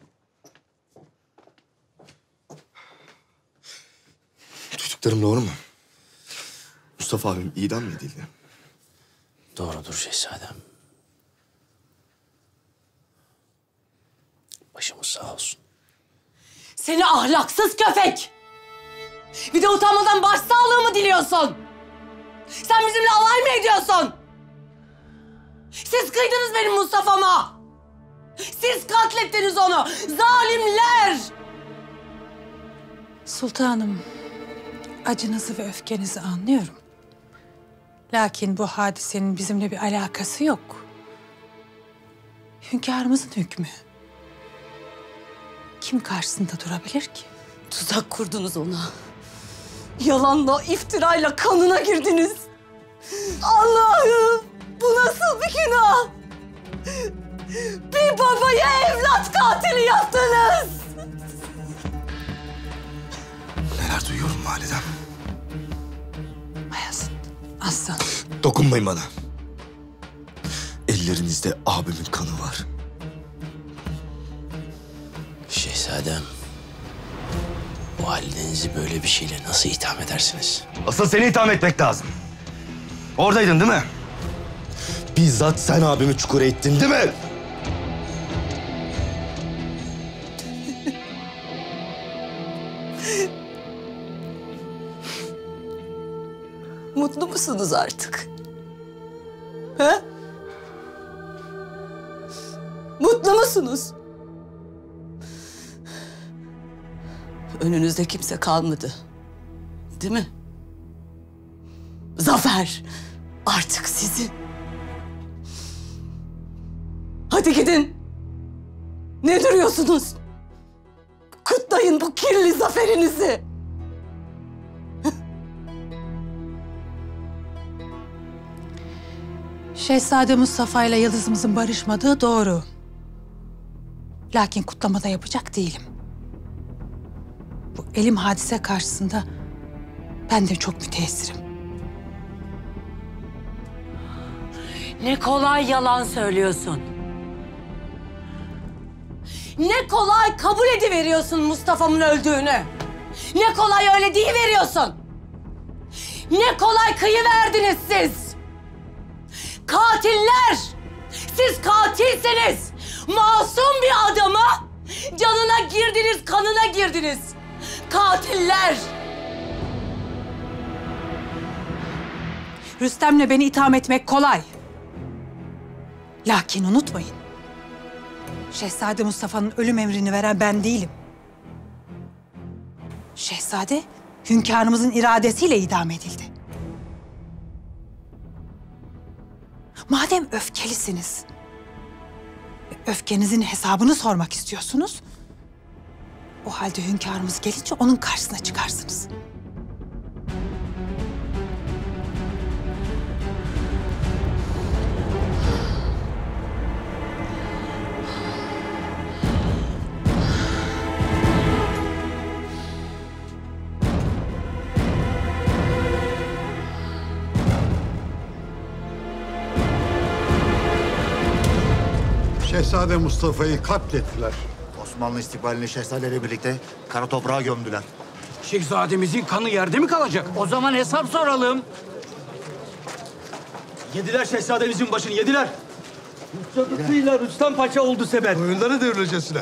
Duyduklarım doğru mu? Mustafa abim idam mı edildi?
Doğrudur şehzadem. Başımız sağ olsun.
Seni ahlaksız köpek! Bir de utanmadan başsağlığı mı diliyorsun? Sen bizimle alay mı ediyorsun? Siz kıydınız benim Mustafa'ma! Siz katlettiniz onu! Zalimler!
Sultanım, acınızı ve öfkenizi anlıyorum. Lakin bu hadisenin bizimle bir alakası yok. Hünkârımızın hükmü. Kim karşısında durabilir ki?
Tuzak kurdunuz ona. Yalanla, iftirayla kanına girdiniz. Allah'ım! Bu nasıl bir günah? Bir babayı evlat katili yaptınız!
Neler duyuyorum validem.
Bayezid, aslan.
Dokunmayın bana. Ellerinizde abimin kanı var.
Şehzadem, validenizi böyle bir şeyle nasıl itham edersiniz?
Asıl seni itham etmek lazım. Oradaydın değil mi?
Bizzat sen abimi çukura ettin değil mi?
Mutlu musunuz artık? He? Mutlu musunuz? Önünüzde kimse kalmadı. Değil mi? Zafer artık sizin. Hadi gidin. Ne duruyorsunuz? Kutlayın bu kirli zaferinizi.
Şehzade Mustafa ile Yıldızımızın barışmadığı doğru. Lakin kutlamada yapacak değilim. Bu elim hadise karşısında ben de çok müteessirim.
Ne kolay yalan söylüyorsun. Ne kolay kabul ediveriyorsun Mustafa'mın öldüğünü. Ne kolay öyle deyiveriyorsun. Ne kolay kıyıverdiniz siz. Katiller! Siz katilsiniz. Masum bir adamı canına girdiniz, kanına girdiniz. Katiller!
Rüstem'le beni itham etmek kolay. Lakin unutmayın. Şehzade Mustafa'nın ölüm emrini veren ben değilim. Şehzade, hünkârımızın iradesiyle idam edildi. Madem öfkelisiniz ve öfkenizin hesabını sormak istiyorsunuz, o halde hünkârımız gelince onun karşısına çıkarsınız.
Şehzade Mustafa'yı katlettiler.
Osmanlı istikbalini şehzadeyle birlikte kara toprağa gömdüler.
Şehzademizin kanı yerde mi kalacak? O zaman hesap soralım.
Yediler şehzademizin başını, yediler. Cadısıyla Rüstem Paşa oldu sebep.
Oyunları devrilecesine.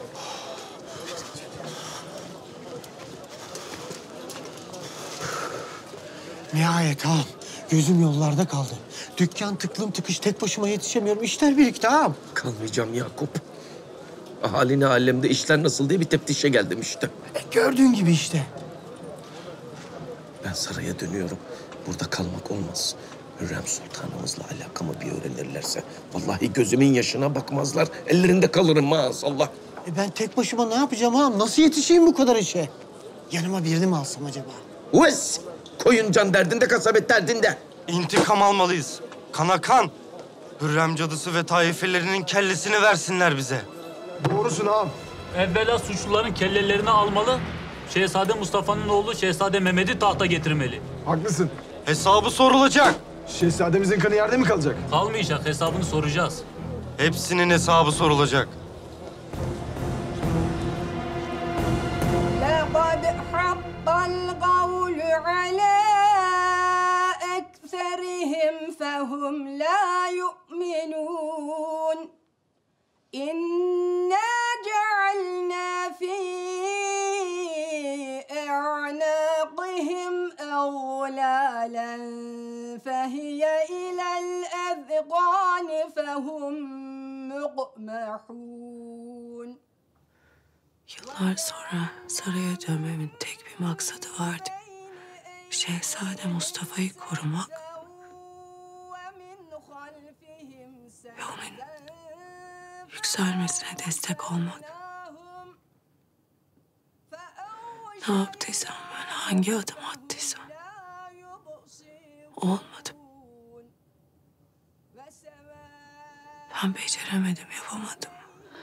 Nihayet ağam. Gözüm yollarda kaldı. Dükkan tıklım tıkış, tek başıma yetişemiyorum. İşler birikti ağam.
Kalmayacağım Yakup. Ahalini alemde işler nasıl diye bir teftişe geldim işte.
Gördüğün gibi işte.
Ben saraya dönüyorum. Burada kalmak olmaz. Hürrem Sultanımızla alakamı bir öğrenirlerse vallahi gözümün yaşına bakmazlar. Ellerinde kalırım maazallah.
Ben tek başıma ne yapacağım ağam? Nasıl yetişeyim bu kadar işe? Yanıma birini mi alsam acaba?
Ues! Koyun can derdinde, kasabet derdinde.
İntikam almalıyız. Kana kan. Hürrem cadısı ve taifelerinin kellesini versinler bize.
Doğrusun ağam.
Evvela suçluların kellelerini almalı. Şehzade Mustafa'nın oğlu Şehzade Mehmet'i tahta getirmeli.
Haklısın.
Hesabı sorulacak.
Şehzademizin kanı yerde mi kalacak?
Kalmayacak, hesabını soracağız.
Hepsinin hesabı sorulacak.
لقد حق القول على أكثرهم فهم لا يؤمنون إنا جعلنا في أعناقهم أغلالا فهي إلى الأذقان فهم مقمحون.
Yıllar sonra saraya dönmemin tek bir maksadı vardı. Şehzade Mustafa'yı korumak ve onun yükselmesine destek olmak. Ne yaptıysam ben, hangi adım attıysam olmadı. Ben beceremedim, yapamadım.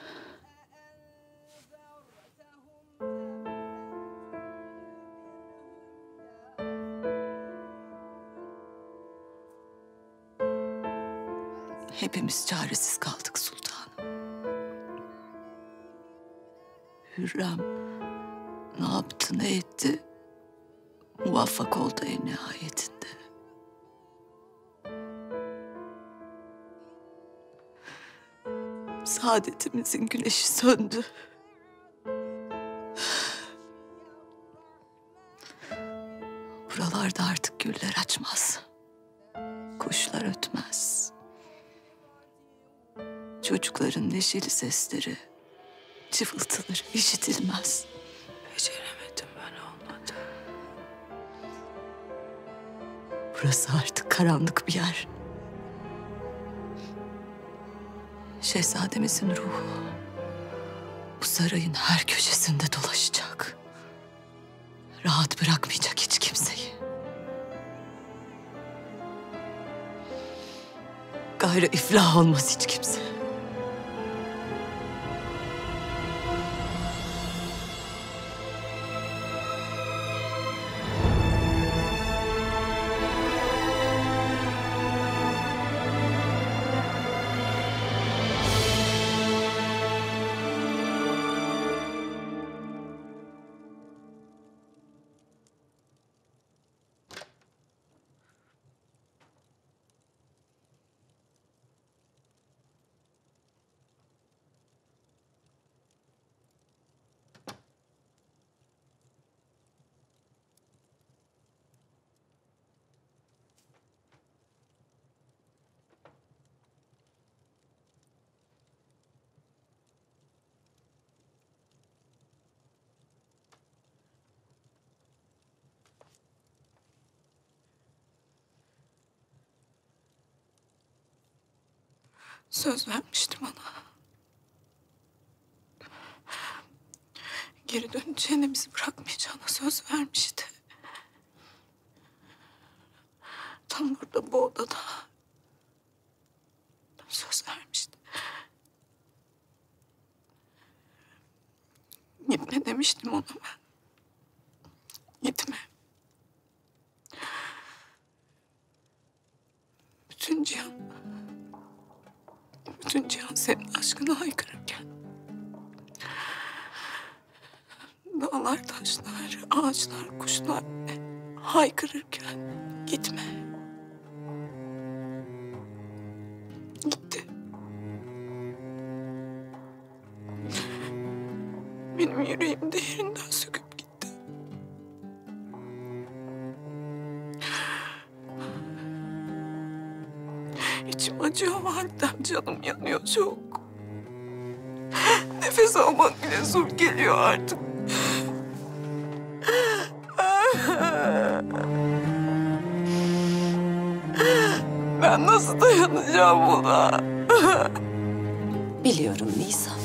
Hepimiz çaresiz kaldık sultanım. Hürrem ne yaptı ne etti, muvaffak oldu en nihayetinde. Saadetimizin güneşi söndü. Buralarda artık güller açmaz. Kuşlar ötmez. Çocukların neşeli sesleri, cıvıltıları işitilmez. Beceremedim, ben olmadı. Burası artık karanlık bir yer. Şehzademizin ruhu bu sarayın her köşesinde dolaşacak. Rahat bırakmayacak hiç kimseyi. Gayrı iflah olmaz hiç kimse.
Söz vermiştim ona. Geri döneceğine, bizi bırakmayacağına söz vermişti. Tam burada, bu odada söz vermişti. Gitme demiştim ona ben. Gitme. Bütün cihan senin aşkına haykırırken, dağlar, taşlar, ağaçlar, kuşlar haykırırken gitme. Gitti. Benim yüreğim de yerinden söküp gitti. İçim acıyor validem, canım yanıyor çok. Nefes almak bile zor geliyor artık. Ben nasıl dayanacağım buna?
Biliyorum Nisan.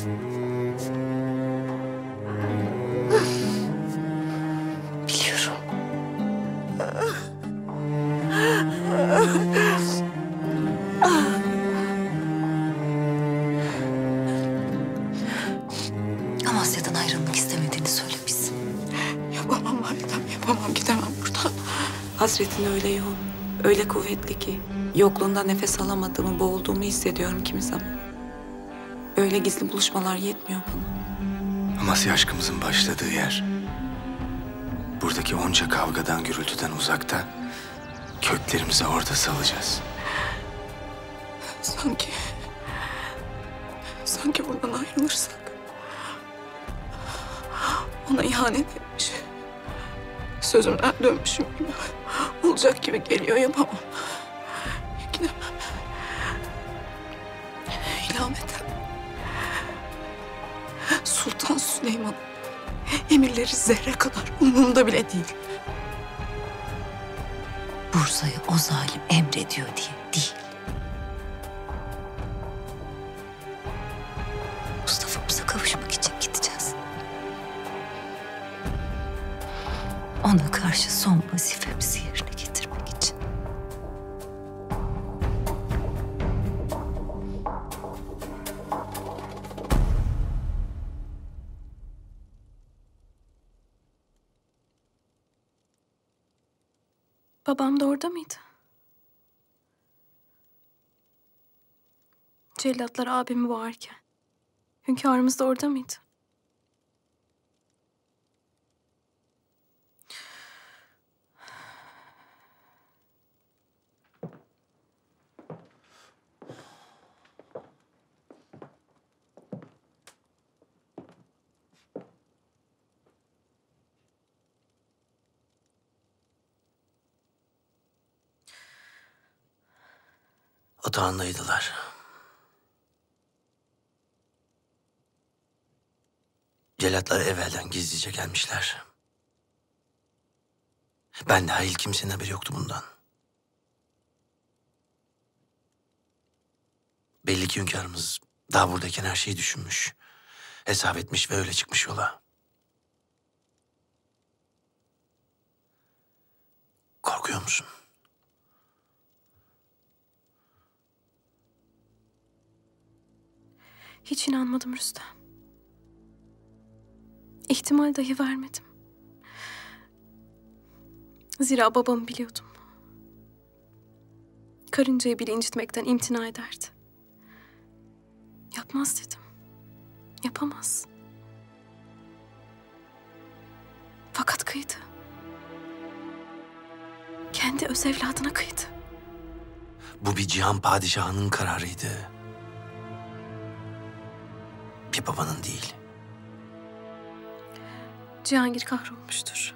Biliyorum. Amasya'dan ayrılmak istemediğini söylemişsin.
Yapamam validem, yapamam. Gidemem buradan. Hasretin öyle yoğun, öyle kuvvetli ki yokluğunda nefes alamadığımı, boğulduğumu hissediyorum kimi zaman. Böyle gizli buluşmalar yetmiyor bana.
Amasya aşkımızın başladığı yer. Buradaki onca kavgadan, gürültüden uzakta köklerimizi orada salacağız.
Sanki buradan ayrılırsak ona ihanet etmiş, sözümden dönmüşüm gibi olacak gibi geliyor, yapamam. Gidemem. İlhameten Sultan Süleyman emirleri zerre kadar umurumda bile değil.
Bursa'yı o zalim emrediyor diye değil. Mustafa'mıza kavuşmak için gideceğiz. Ona karşı son vazifemizi yerine getirmek için.
Babam da orada mıydı? Cellatlar abimi boğarken. Hünkârımız da orada mıydı?
Otağındaydılar. Cellatlar evvelden gizlice gelmişler. Ben dahil kimsenin haberi yoktu bundan. Belli ki hünkârımız daha buradayken her şeyi düşünmüş, hesap etmiş ve öyle çıkmış yola. Korkuyor musun?
Hiç inanmadım Rüstem. İhtimal dahi vermedim. Zira babamı biliyordum. Karıncayı bile incitmekten imtina ederdi. Yapmaz dedim. Yapamaz. Fakat kıydı. Kendi öz evladına kıydı.
Bu bir cihan padişahının kararıydı. Bir babanın değil.
Cihangir kahrolmuştur.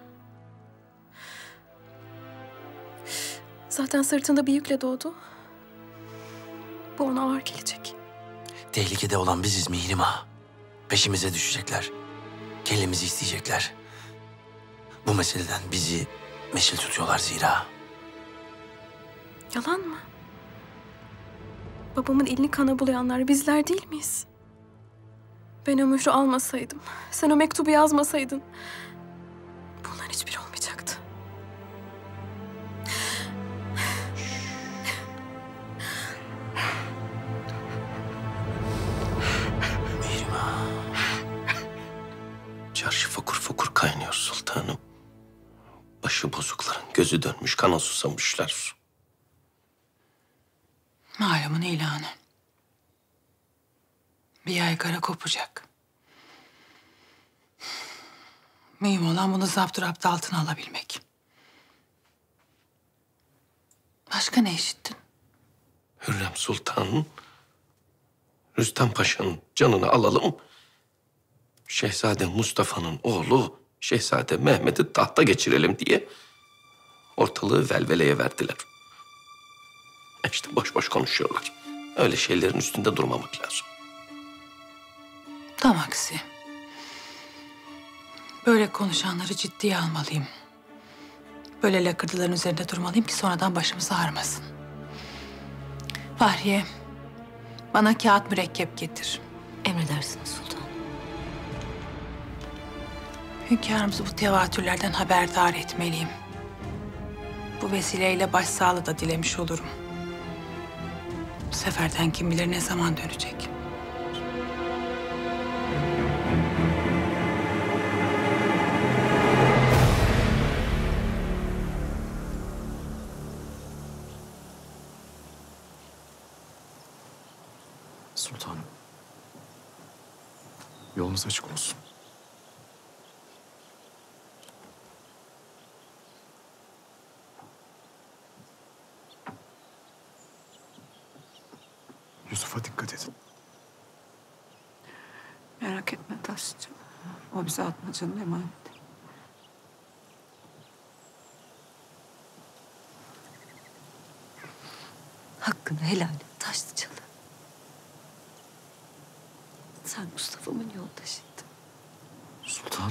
Zaten sırtında bir yükle doğdu. Bu ona ağır gelecek.
Tehlikede olan biziz Mihrimah. Peşimize düşecekler. Kellemizi isteyecekler. Bu meseleden bizi meşil tutuyorlar zira.
Yalan mı? Babamın elini kana bulayanlar bizler değil miyiz? Ben o mührü almasaydım, sen o mektubu yazmasaydın bunların hiçbiri olmayacaktı.
Çarşı fokur fokur kaynıyor sultanım. Başı bozukların gözü dönmüş, kana susamışlar.
Malumun ilanı. Bir yaygara kopacak. Mühim olan bunu zapturapt altına alabilmek. Başka ne işittin?
Hürrem Sultan'ın, Rüstem Paşa'nın canını alalım. Şehzade Mustafa'nın oğlu Şehzade Mehmet'i tahta geçirelim diye ortalığı velveleye verdiler. İşte boş boş konuşuyorlar. Öyle şeylerin üstünde durmamak lazım.
Tam aksi. Böyle konuşanları ciddiye almalıyım. Böyle lakırdıların üzerinde durmalıyım ki sonradan başımız ağrımasın. Fahriye, bana kağıt mürekkep getir.
Emredersiniz sultanım.
Hünkârımızı bu tevatürlerden haberdar etmeliyim. Bu vesileyle başsağlığı da dilemiş olurum. Bu seferden kim bilir ne zaman dönecek.
Sultanım. Yolunuz açık olsun. Yusuf'a dikkat edin.
Merak etme Taşçı. O bize Atmaca'nın emaneti.
Hakkını helal et Taşlıcalı. Sen Mustafa'mın yoldaşıydın.
Sultanım.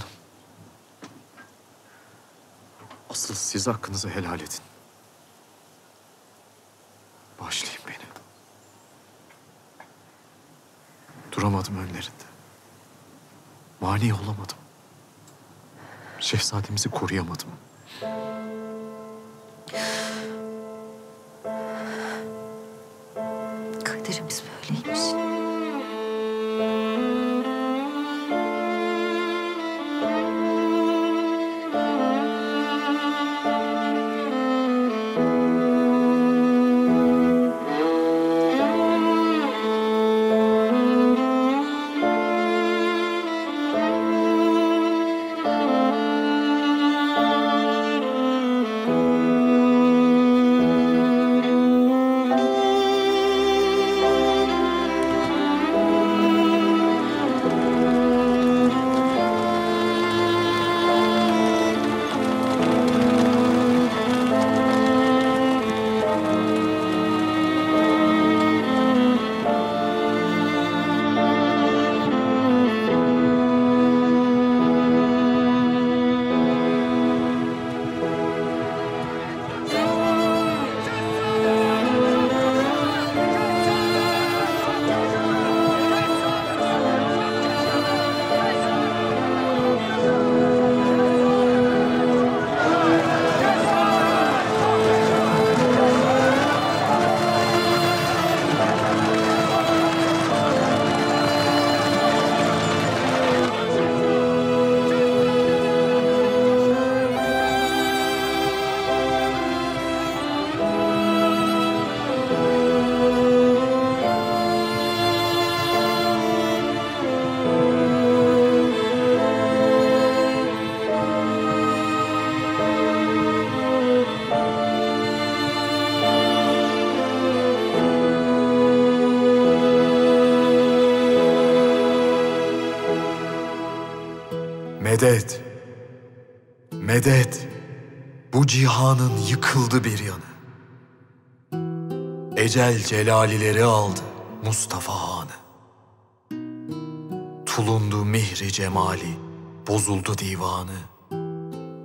Asıl siz hakkınızı helal edin. Bağışlayın beni. Duramadım önlerinde. Mani olamadım. Şehzademizi koruyamadım.
Kaderimiz böyleymiş.
Medet, medet, bu cihanın yıkıldı bir yanı. Ecel celalileri aldı Mustafa Han'ı. Tulundu mihri cemali, bozuldu divanı.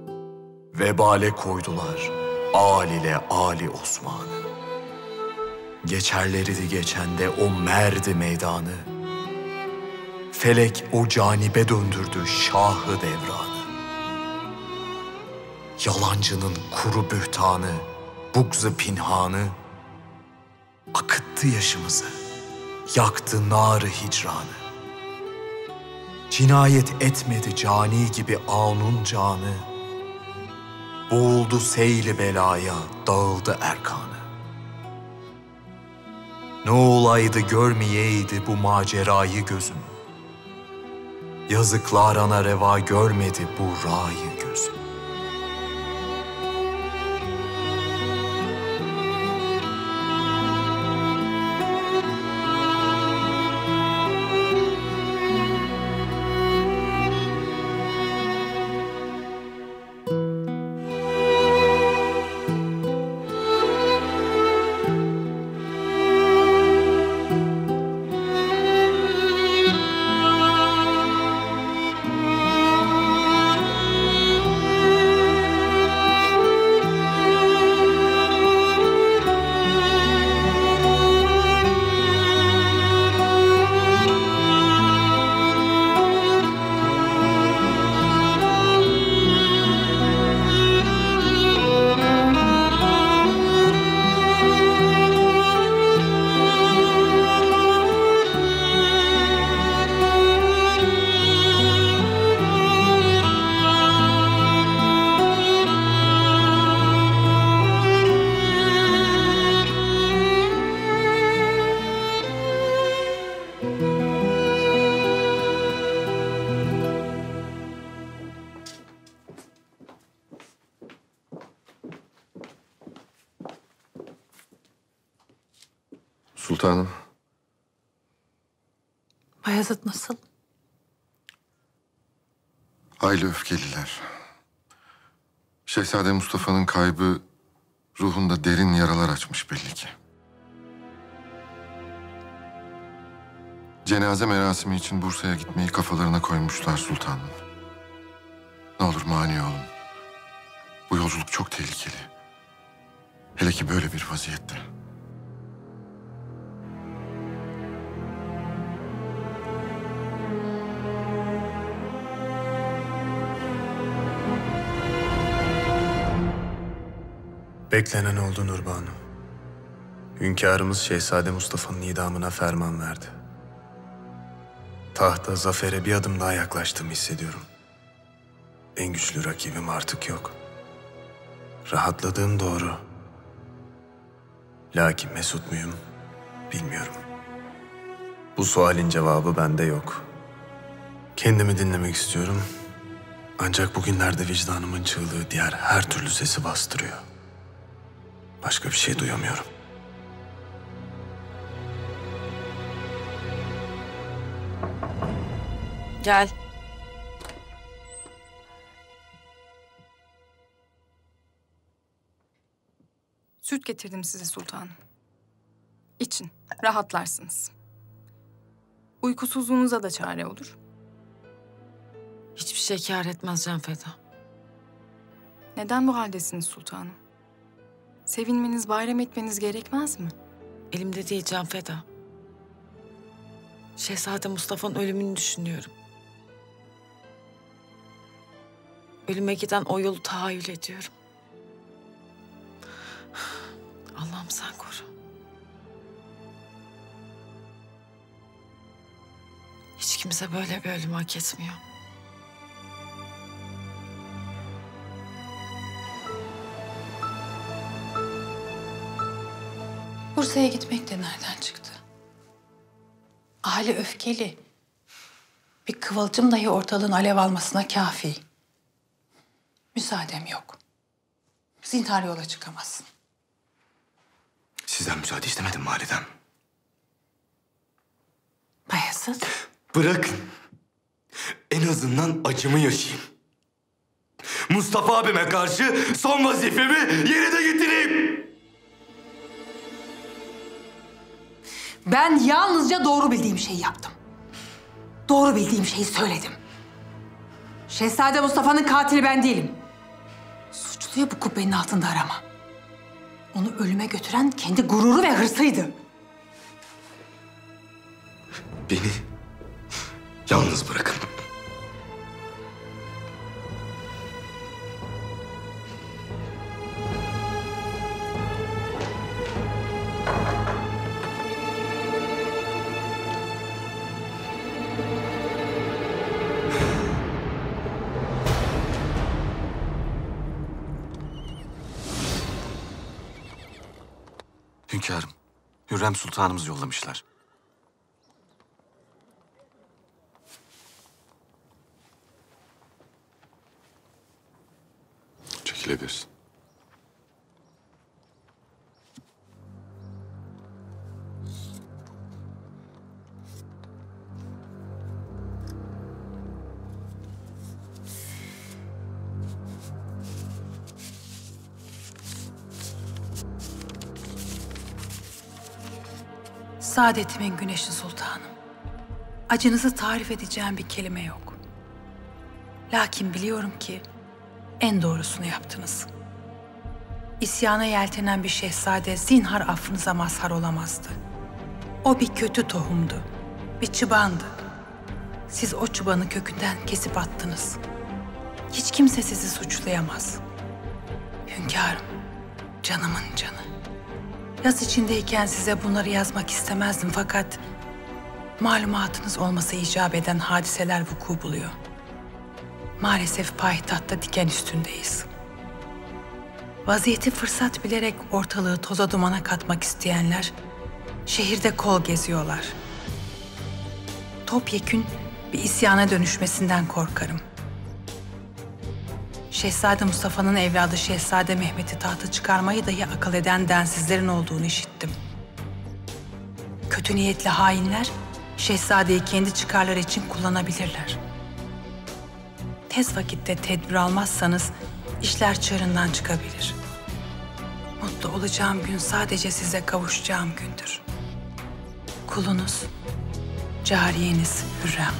Vebale koydular al ile Ali Osman'ı. Geçerlerdi geçende o merdi meydanı. Felek o canibe döndürdü şahı devranı. Yalancının kuru bühtanı, bugzı pinhanı, akıttı yaşımızı, yaktı narı hicranı. Cinayet etmedi cani gibi anun canı, boğuldu seyli belaya, dağıldı erkanı. Ne olaydı görmeyeydi bu macerayı gözüm. Yazıklar ana reva görmedi bu rayı gözüm.
Sultanım.
Bayezid nasıl?
Hayli öfkeliler. Şehzade Mustafa'nın kaybı ruhunda derin yaralar açmış belli ki. Cenaze merasimi için Bursa'ya gitmeyi kafalarına koymuşlar sultanım. Ne olur mani olun. Bu yolculuk çok tehlikeli. Hele ki böyle bir vaziyette.
Beklenen oldu Nurbanu. Hünkârımız Şehzade Mustafa'nın idamına ferman verdi. Tahta, zafere bir adım daha yaklaştığımı hissediyorum. En güçlü rakibim artık yok. Rahatladığım doğru. Lakin mesut muyum bilmiyorum. Bu sualin cevabı bende yok. Kendimi dinlemek istiyorum. Ancak bugünlerde vicdanımın çığlığı diğer her türlü sesi bastırıyor. Başka bir şey duyamıyorum.
Gel.
Süt getirdim size sultanım. İçin, rahatlarsınız. Uykusuzluğunuza da çare olur.
Hiçbir şey kâr etmez Canfeda.
Neden bu haldesiniz sultanım? Sevinmeniz, bayram etmeniz gerekmez mi?
Elimde değil Canfeda. Şehzade Mustafa'nın ölümünü düşünüyorum. Ölüme giden o yolu tahayyül ediyorum. Allah'ım sen koru. Hiç kimse böyle bir ölüm hak etmiyor.
Bursa'ya gitmek de nereden çıktı? Ahali öfkeli. Bir kıvılcım dahi ortalığın alev almasına kafi. Müsaadem yok. Zinhar yola çıkamazsın.
Sizden müsaade istemedim validem.
Bayezid.
Bırakın. En azından acımı yaşayayım. Mustafa abime karşı son vazifemi yerine getireyim.
Ben yalnızca doğru bildiğim şeyi yaptım. Doğru bildiğim şeyi söyledim. Şehzade Mustafa'nın katili ben değilim. Suçluyu bu kubbenin altında arama. Onu ölüme götüren kendi gururu ve hırsıydı.
Beni yalnız bırakın.
Hünkârım, Hürrem Sultanımız yollamışlar.
Çekilebilirsin.
Saadetimin güneşi sultanım. Acınızı tarif edeceğim bir kelime yok. Lakin biliyorum ki en doğrusunu yaptınız. İsyana yeltenen bir şehzade zinhar affınıza mazhar olamazdı. O bir kötü tohumdu, bir çıbandı. Siz o çıbanı kökünden kesip attınız. Hiç kimse sizi suçlayamaz. Hünkârım, canımın canı. Yas içindeyken size bunları yazmak istemezdim fakat malumatınız olması icap eden hadiseler vuku buluyor. Maalesef payitahtta diken üstündeyiz. Vaziyeti fırsat bilerek ortalığı toza dumana katmak isteyenler şehirde kol geziyorlar. Topyekün bir isyana dönüşmesinden korkarım. Şehzade Mustafa'nın evladı Şehzade Mehmet'i tahta çıkarmayı dahi akıl eden densizlerin olduğunu işittim. Kötü niyetli hainler Şehzade'yi kendi çıkarları için kullanabilirler. Tez vakitte tedbir almazsanız işler çığırından çıkabilir. Mutlu olacağım gün sadece size kavuşacağım gündür. Kulunuz, cariyeniz Hürrem.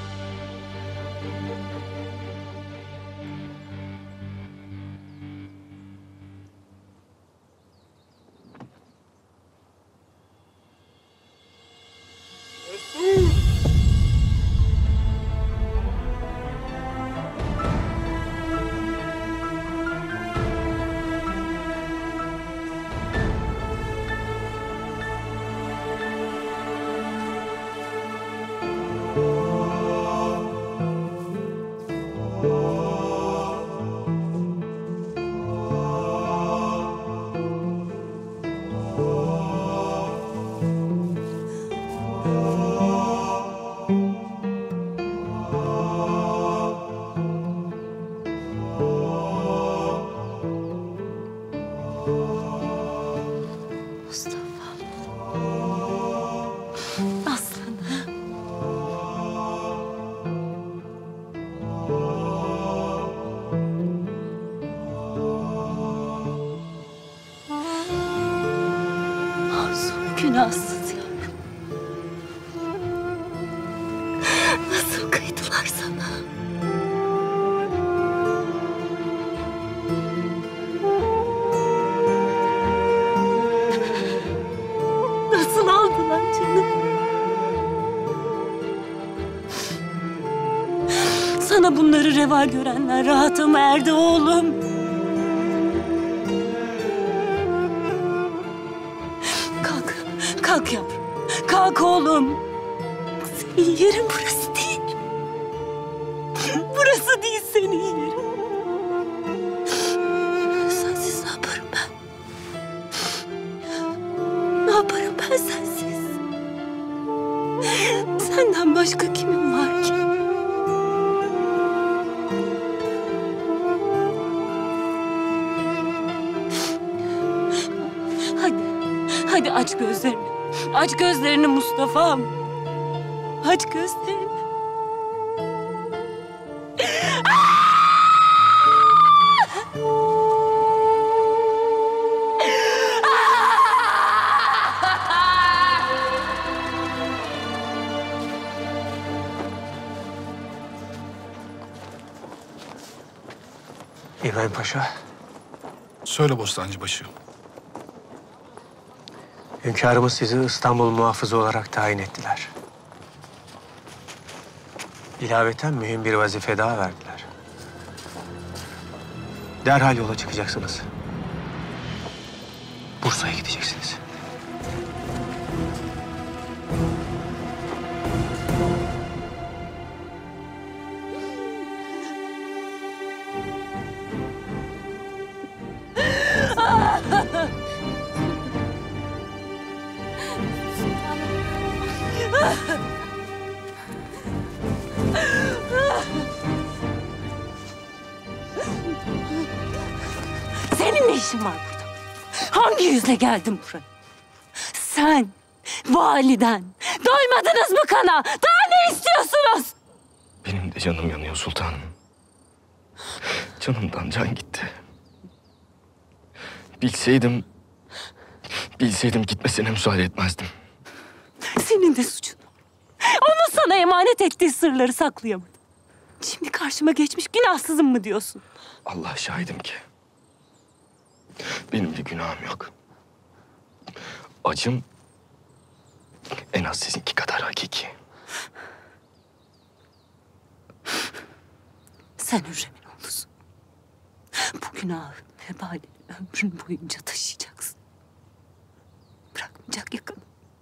Günahsız yavrum. Nasıl kıydılar sana? Nasıl aldılar canım? Sana bunları reva görenler rahata mı erdi oğlum? Kalk yavrum, kalk oğlum. Senin yerin burası değil. Burası değil senin yerin. Sensiz ne yaparım ben? Ne yaparım ben sensiz? Senden başka kimim var ki? Hadi aç gözlerini. Aç gözlerini Mustafa'm. Aç gözlerini.
İbrahim Paşa.
Söyle Bostancıbaşı.
Hünkârımız sizi İstanbul muhafızı olarak tayin ettiler. İlaveten mühim bir vazife daha verdiler. Derhal yola çıkacaksınız. Bursa'ya gideceksiniz.
Senin ne işin var burada? Hangi yüzle geldin buraya? Sen, validen, doymadınız mı kana? Daha ne istiyorsunuz?
Benim de canım yanıyor sultanım. Canımdan can gitti. Bilseydim gitmesine müsaade etmezdim.
Senin de suçun. Onun sana emanet ettiği sırları saklayamadın. Şimdi karşıma geçmiş günahsızım mı diyorsun?
Allah şahidim ki benim de günahım yok. Acım en az sizinki kadar hakiki.
Sen Hürrem'in oğlusun. Bu günahı vebalini ömrün boyunca taşıyacaksın. Bırakmayacak yakını.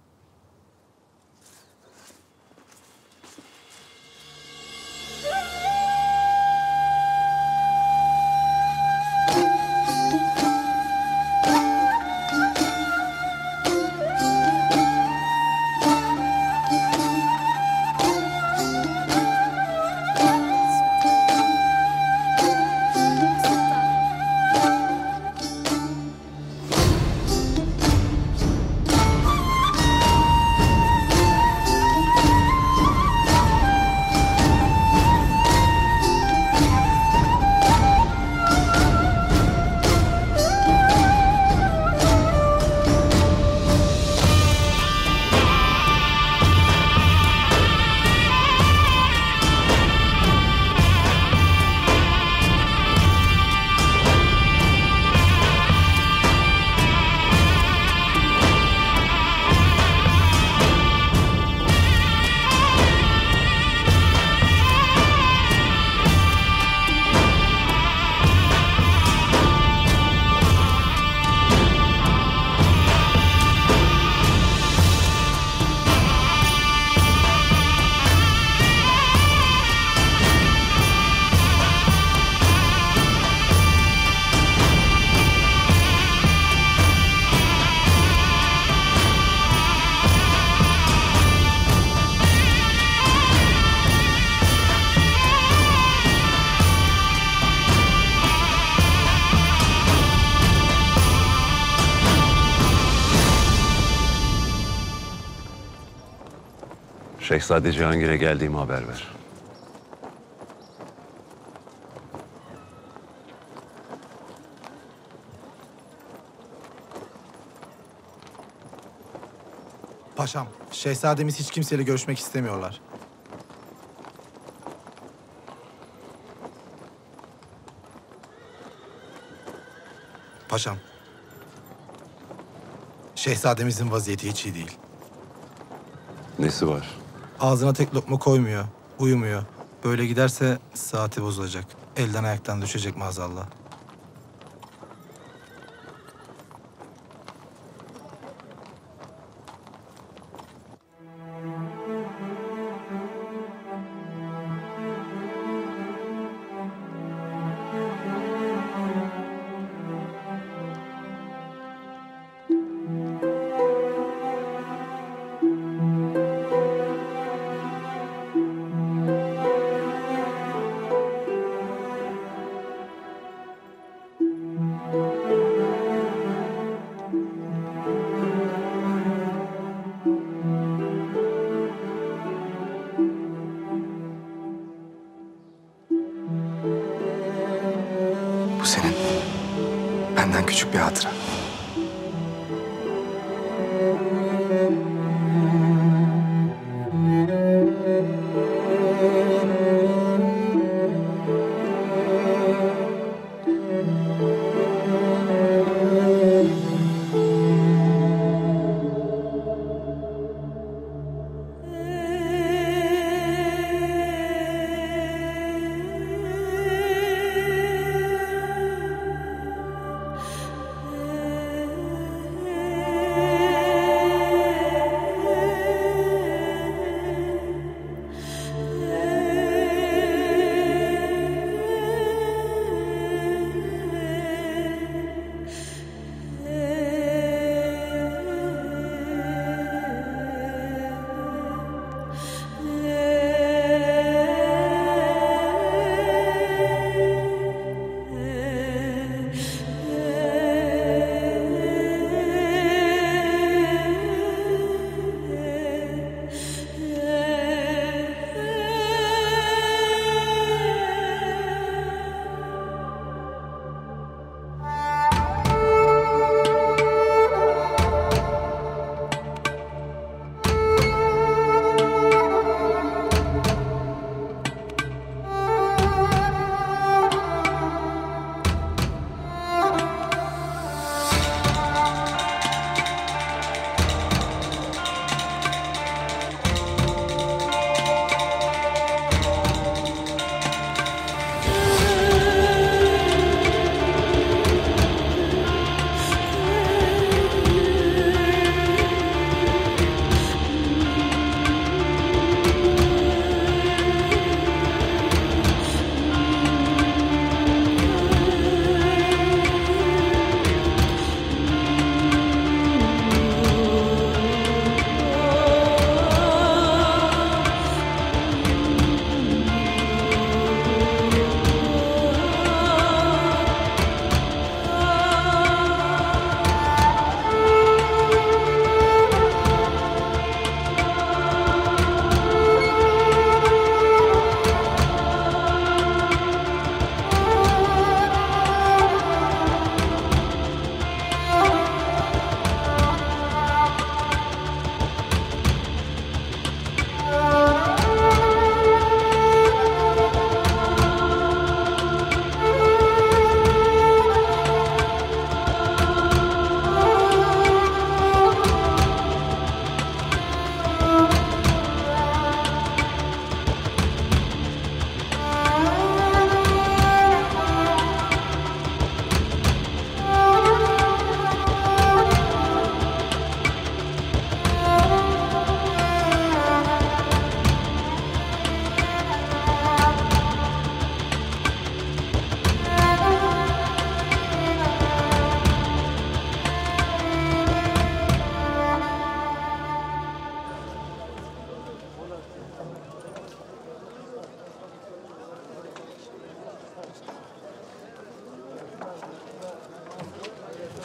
Şehzade Cihangir'e geldiğimi haber ver.
Paşam, şehzademiz hiç kimseyle görüşmek istemiyorlar. Paşam, şehzademizin vaziyeti hiç iyi değil.
Nesi var?
Ağzına tek lokma koymuyor, uyumuyor. Böyle giderse saati bozulacak. Elden ayaktan düşecek maazallah.
Bu senin benden küçük bir hatıra.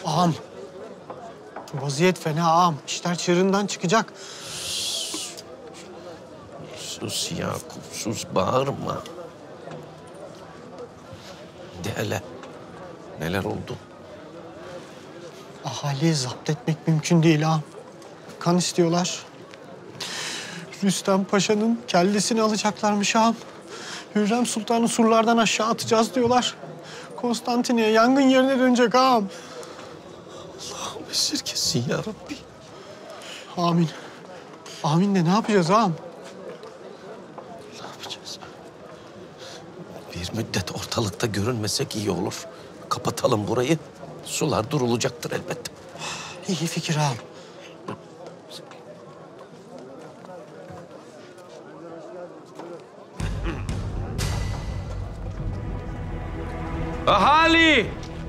Ağam. Vaziyet fena ağam. İşler çığırından çıkacak.
Sus Yakup, sus bağırma. De hele, neler oldu?
Ahaliyi zapt etmek mümkün değil ağam. Kan istiyorlar. Rüstem Paşa'nın kellesini alacaklarmış ağam. Hürrem Sultan'ı surlardan aşağı atacağız diyorlar. Konstantiniye yangın yerine dönecek ağam.
Allah'ım esirgesin ya Rabbi.
Amin. Amin de ne yapacağız ağam?
Ne yapacağız? Bir müddet ortalıkta görünmesek iyi olur. Kapatalım burayı. Sular durulacaktır elbette.
İyi fikir ağam.
Ahali!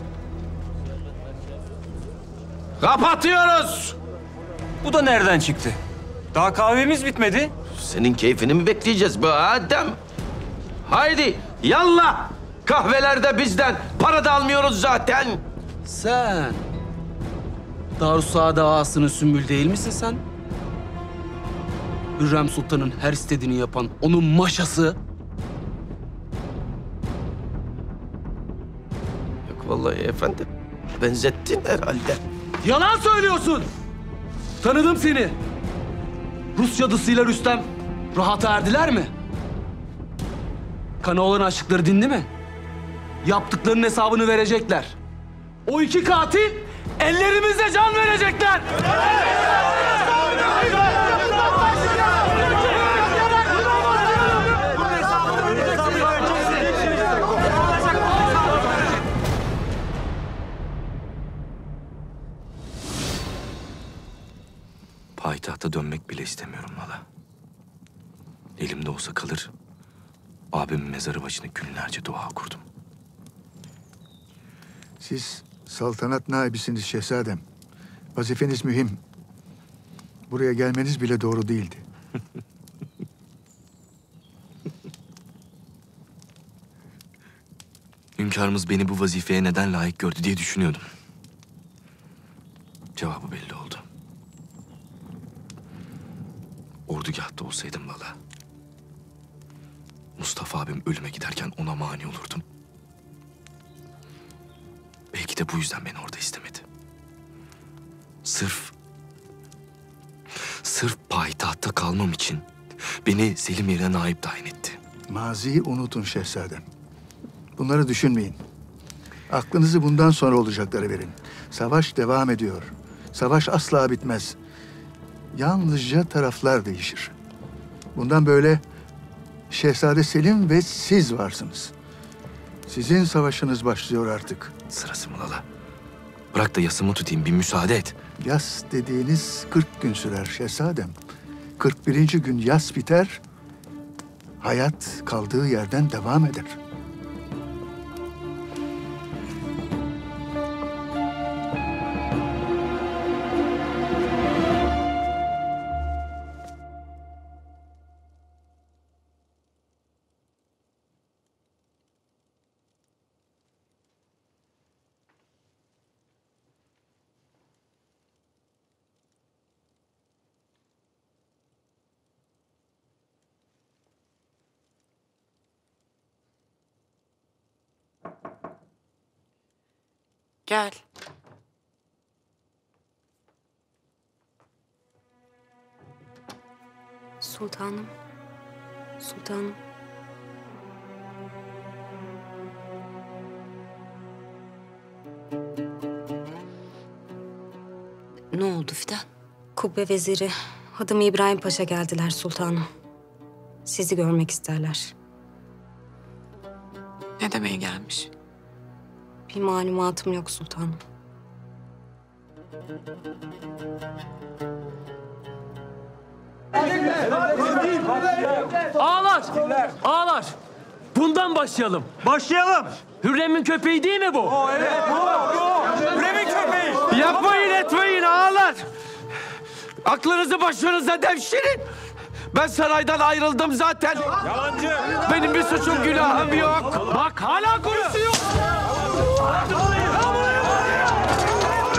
Kapatıyoruz!
Bu da nereden çıktı? Daha kahvemiz bitmedi.
Senin keyfini mi bekleyeceğiz be Adem? Haydi yallah! Kahvelerde bizden. Para da almıyoruz zaten.
Sen Darüssaade ağasının Sümbül değil misin sen? Hürrem Sultan'ın her istediğini yapan onun maşası.
Yok vallahi efendim. Benzettin herhalde.
Yalan söylüyorsun. Tanıdım seni. Rus cadısıyla Rüstem rahata erdiler mi? Kana olan aşıkları dindi mi? Yaptıklarının hesabını verecekler. O iki katil ellerimizle can verecekler.
Payitahta dönmek bile istemiyorum hala. Elimde olsa kalır, abimin mezarı başına günlerce dua okurdum.
Siz saltanat naibisiniz şehzadem. Vazifeniz mühim. Buraya gelmeniz bile doğru değildi.
Hünkârımız beni bu vazifeye neden layık gördü diye düşünüyordum. Cevabı belli oldu. Ordugahta olsaydım valla. Mustafa abim ölüme giderken ona mani olurdum. Belki de bu yüzden beni orada istemedi. Sırf payitahtta kalmam için beni Selim yerine naip tayin etti.
Maziyi unutun şehzadem. Bunları düşünmeyin. Aklınızı bundan sonra olacaklara verin. Savaş devam ediyor. Savaş asla bitmez. Yalnızca taraflar değişir. Bundan böyle Şehzade Selim ve siz varsınız. Sizin savaşınız başlıyor artık.
Sırası mı lala? Bırak da yasımı tutayım, bir müsaade et.
Yas dediğiniz 40 gün sürer şehzadem. 41. gün yas biter, hayat kaldığı yerden devam eder.
Gel.
Sultanım. Sultanım.
Ne oldu Fidan?
Kubbe veziri Hadım İbrahim Paşa geldiler sultanım. Sizi görmek isterler.
Ne demeye gelmiş?
Bir malumatım yok sultanım.
Ağalar! Ağalar! Bundan başlayalım.
Başlayalım.
Hürrem'in köpeği değil mi bu?
Evet, bu. Hürrem'in köpeği.
Yapmayın etmeyin ağalar. Aklınızı başınıza devşirin. Ben saraydan ayrıldım zaten.
Yalancı.
Benim bir suçum günahım yok.
Bak hala konuşuyor.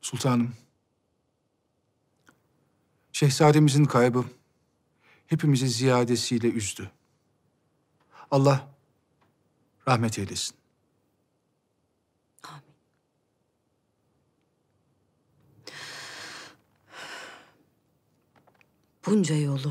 Sultanım, şehzademizin kaybı hepimizi ziyadesiyle üzdü. Allah rahmet eylesin.
Bunca yolu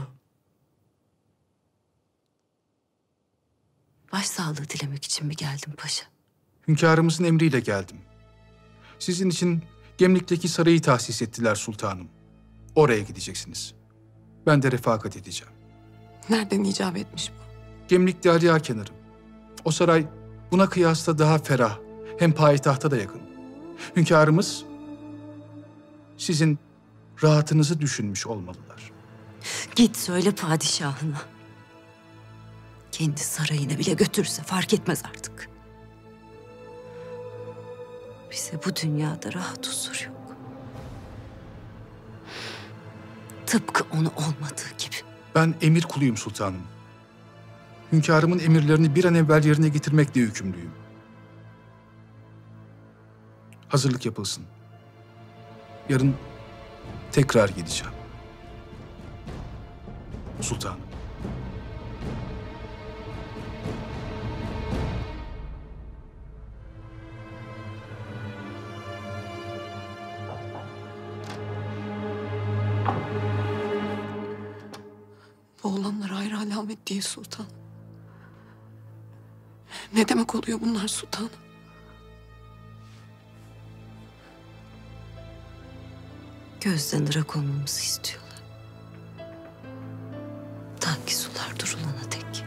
başsağlığı dilemek için mi geldin paşa?
Hünkârımızın emriyle geldim. Sizin için Gemlik'teki sarayı tahsis ettiler sultanım. Oraya gideceksiniz. Ben de refakat edeceğim.
Nereden icap etmiş bu?
Gemlik derya kenarı. O saray buna kıyasla daha ferah, hem payitahta da yakın. Hünkârımız sizin rahatınızı düşünmüş olmalılar.
Git söyle padişahına. Kendi sarayına bile götürse fark etmez artık. Bize bu dünyada rahat huzur yok. Tıpkı onu olmadığı gibi.
Ben emir kuluyum sultanım. Hünkârımın emirlerini bir an evvel yerine getirmekle yükümlüyüm. Hazırlık yapılsın. Yarın tekrar gideceğim. Sultanım.
Bu olanlar ayrı alamet değil sultan. Ne demek oluyor bunlar sultanım?
Gözden ırak olmamızı istiyorlar. Ta ki sular durulana dek.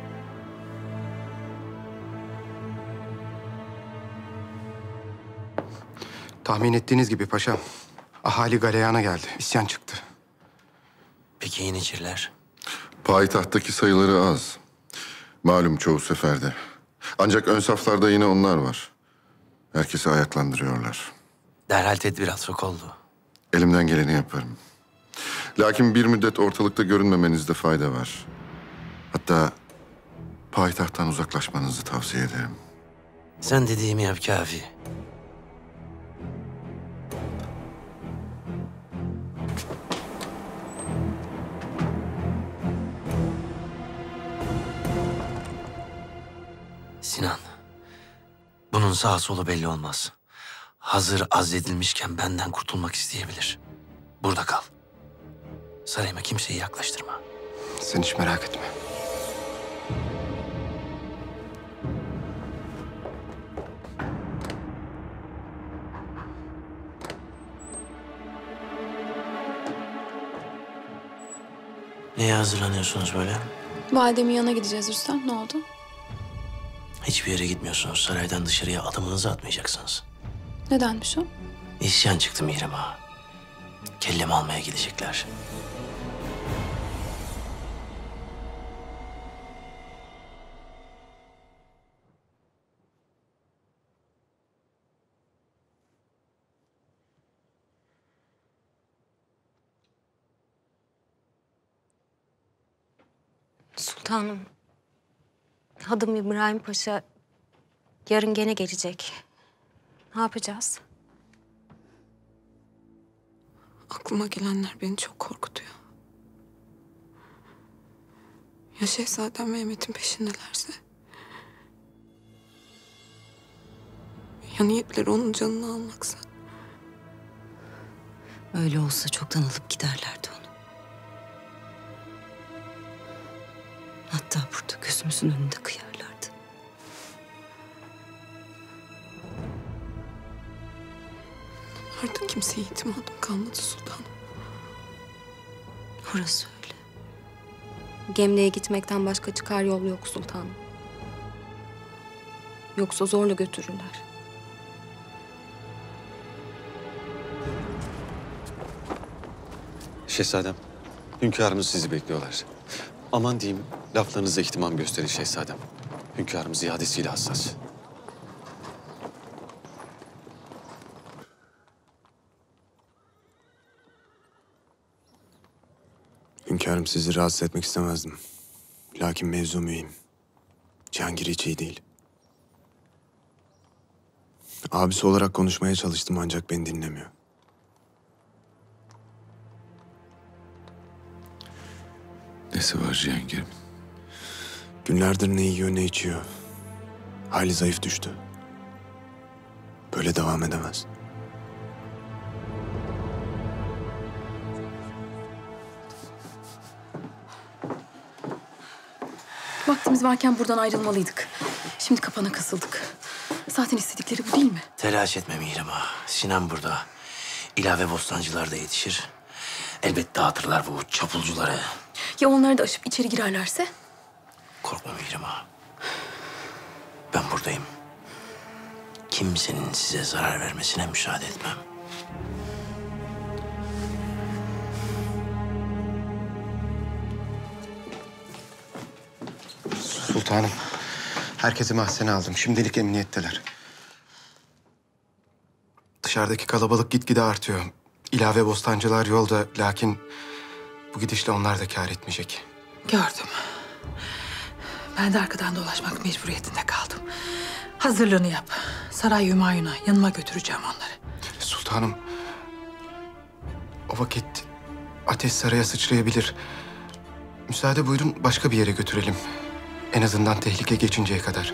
Tahmin ettiğiniz gibi paşam. Ahali galeyana geldi. İsyan çıktı.
Peki Yeniçeriler?
Payitahttaki sayıları az. Malum çoğu seferde. Ancak ön saflarda yine onlar var. Herkesi ayaklandırıyorlar.
Derhal tedbir al, çok oldu.
Elimden geleni yaparım. Lakin bir müddet ortalıkta görünmemenizde fayda var. Hatta payitahttan uzaklaşmanızı tavsiye ederim.
Sen dediğimi yap kafi. Sinan, bunun sağ solu belli olmaz. Hazır azledilmişken benden kurtulmak isteyebilir. Burada kal. Sarayıma kimseyi yaklaştırma.
Sen hiç merak etme.
Neye hazırlanıyorsunuz böyle?
Validemin yanına gideceğiz Rüstem. Ne oldu?
Hiçbir yere gitmiyorsunuz. Saraydan dışarıya adımınızı atmayacaksınız.
Nedenmiş o?
İsyan çıktı Mihrem Ağa. Kellemi almaya gidecekler.
Sultanım, Hadım İbrahim Paşa yarın gene gelecek. Ne yapacağız?
Aklıma gelenler beni çok korkutuyor. Ya Şehzadem Mehmet'in peşindelerse? Ya niyetleri onun canını almaksa?
Öyle olsa çoktan alıp giderlerdi onu. Hatta burada gözümüzün önünde kıyarlardı.
Artık kimseye itimadım kalmadı sultanım.
Orası öyle.
Gemliğe gitmekten başka çıkar yol yok sultanım. Yoksa zorla götürürler.
Şehzadem, hünkârımız sizi bekliyorlar. Aman diyeyim, laflarınıza ihtimam gösterin şehzadem. Hünkârımız ziyadesiyle hassas.
Hünkârım, sizi rahatsız etmek istemezdim. Lakin mevzu mühim. Cihangir hiç iyi değil. Abisi olarak konuşmaya çalıştım ancak beni dinlemiyor.
Nesi var Cihangir'in?
Günlerdir ne yiyor ne içiyor. Hali zayıf düştü. Böyle devam edemez.
Vaktimiz varken buradan ayrılmalıydık. Şimdi kapana kasıldık. Zaten istedikleri bu değil mi?
Telaş etme Mihrim ağa. Sinan burada. İlave bostancılar da yetişir. Elbet dağıtırlar bu çapulcuları.
Ya onlar da aşıp içeri girerlerse?
Korkma Mihrim ağa. Ben buradayım. Kimsenin size zarar vermesine müsaade etmem.
Sultanım, herkesi mahzene aldım. Şimdilik emniyetteler. Dışarıdaki kalabalık gitgide artıyor. İlave bostancılar yolda, lakin bu gidişle onlar da kâr etmeyecek.
Gördüm. Ben de arkadan dolaşmak mecburiyetinde kaldım. Hazırlığını yap. Saray Hümayun'a yanıma götüreceğim onları.
Sultanım, o vakit ateş saraya sıçrayabilir. Müsaade buyurun, başka bir yere götürelim. En azından tehlike geçinceye kadar.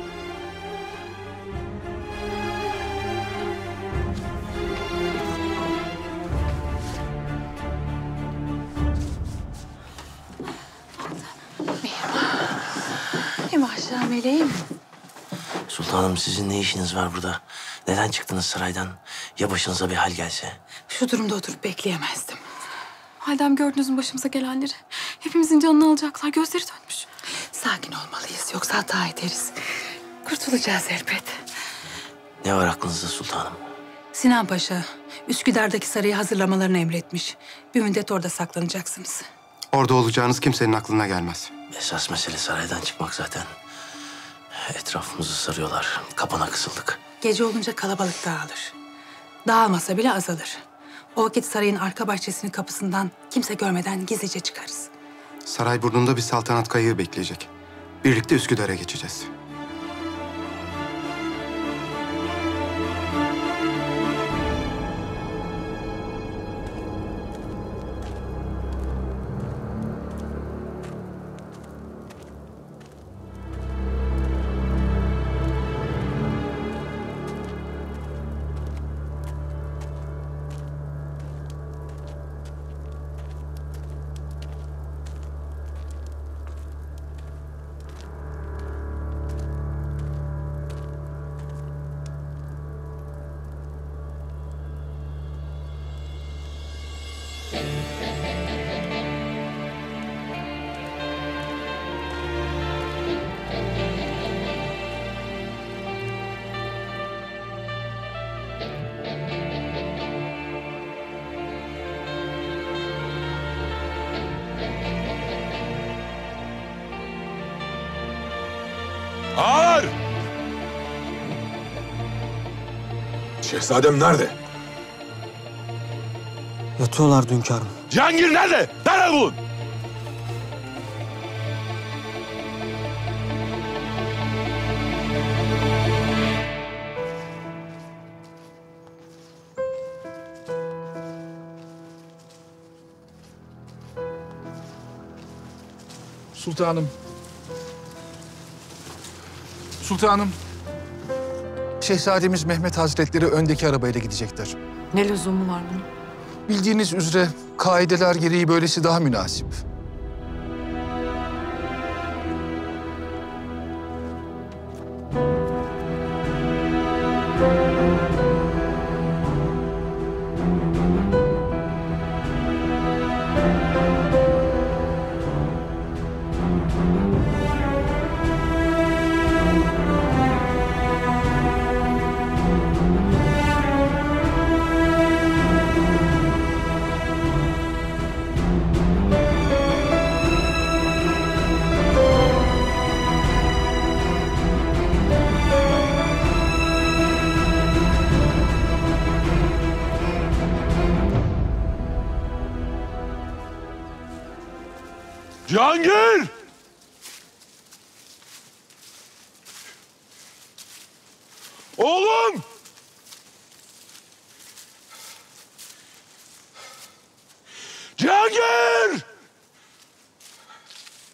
Maşallah meleğim.
Sultanım sizin ne işiniz var burada? Neden çıktınız saraydan? Ya başınıza bir hal gelse?
Şu durumda oturup bekleyemezdim.
Validem gördünüz mü başımıza gelenleri? Hepimizin canını alacaklar. Gözleri dönmüş.
Sakin olmalıyız yoksa hata ederiz. Kurtulacağız elbet.
Ne var aklınızda sultanım?
Sinan Paşa Üsküdar'daki sarayı hazırlamalarını emretmiş. Bir müddet orada saklanacaksınız.
Orada olacağınız kimsenin aklına gelmez.
Esas mesele saraydan çıkmak zaten. Etrafımızı sarıyorlar. Kapana kısıldık.
Gece olunca kalabalık dağılır. Dağılmasa bile azalır. O vakit sarayın arka bahçesinin kapısından kimse görmeden gizlice çıkarız.
Saray burnunda bir saltanat kayığı bekleyecek. Birlikte Üsküdar'a geçeceğiz.
Ağır! Şehzadem nerede?
Yatıyorlardı hünkârım.
Cihangir nerede? Derhal bulun!
Sultanım. Sultanım. Şehzademiz Mehmet Hazretleri öndeki arabayla gidecekler.
Ne lüzumu var bunun?
Bildiğiniz üzere kaideler gereği böylesi daha münasip.
Cihangir! Oğlum! Cihangir!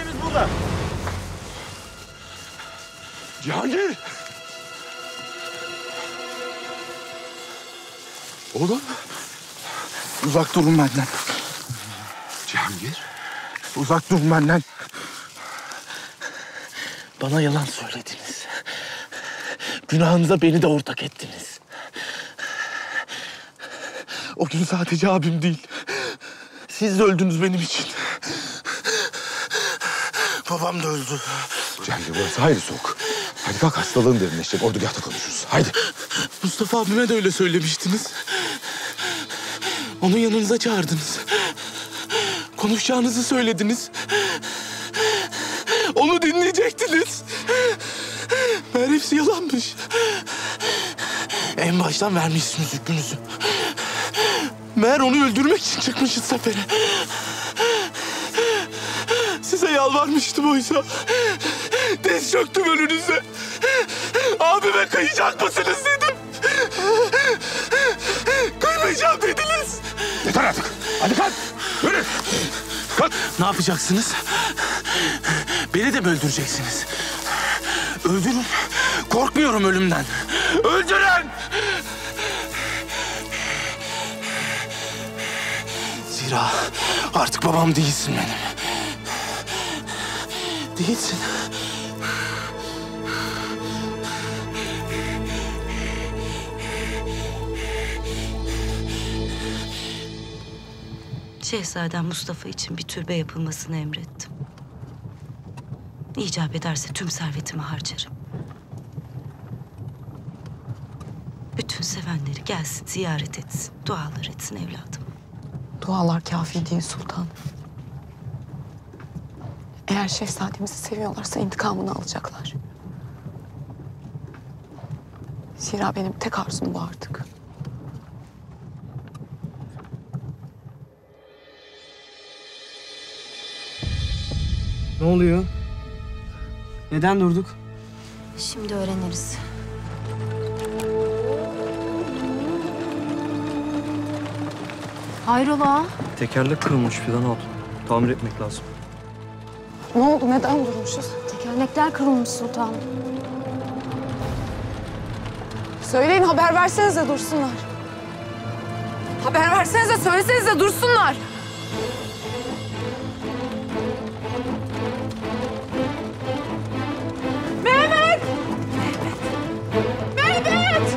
Şehzademiz burada. Cihangir!
Oğlum, uzak durun benden.
Cihangir?
Uzak durun benden.
Bana yalan söylediniz. Günahınıza beni de ortak ettiniz. O gün sadece abim değil, siz de öldünüz benim için. Babam da öldü.
Cihangir, burası hayli soğuk. Hadi kalk, hastalığın derinleşecek. Ordugahta konuşuruz. Haydi.
Mustafa abime de öyle söylemiştiniz. Onu yanınıza çağırdınız. Konuşacağınızı söylediniz. Onu dinleyecektiniz. Meğer hepsi yalanmış. En baştan vermişsiniz hükmünüzü. Meğer onu öldürmek için çıkmışız sefere. Size yalvarmıştım oysa. Diz çöktüm önünüze. Abime kıyacak mısınız dedim. Kıymayacağım dediniz.
Yeter artık. Hadi kalk. Yürü. Kalk.
Ne yapacaksınız? Beni de mi öldüreceksiniz? Öldürün. Korkmuyorum ölümden. Öldürün! Zira artık babam değilsin benim. Değilsin.
Şehzadem Mustafa için bir türbe yapılmasını emrettim. İcap ederse tüm servetimi harcarım. Bütün sevenleri gelsin, ziyaret etsin, dualar etsin evladım.
Dualar kafi değil sultan. Eğer şehzademizi seviyorlarsa intikamını alacaklar. Zira benim tek arzum bu artık.
Ne oluyor? Neden durduk?
Şimdi öğreniriz. Hayrola?
Tekerlek kırılmış Fidan abla. Tamir etmek lazım.
Ne oldu? Neden durmuşuz?
Tekerlekler kırılmış sultanım.
Söyleyin, haber versenize dursunlar. Haber versenize, söylesenize dursunlar. Mehmet! Mehmet!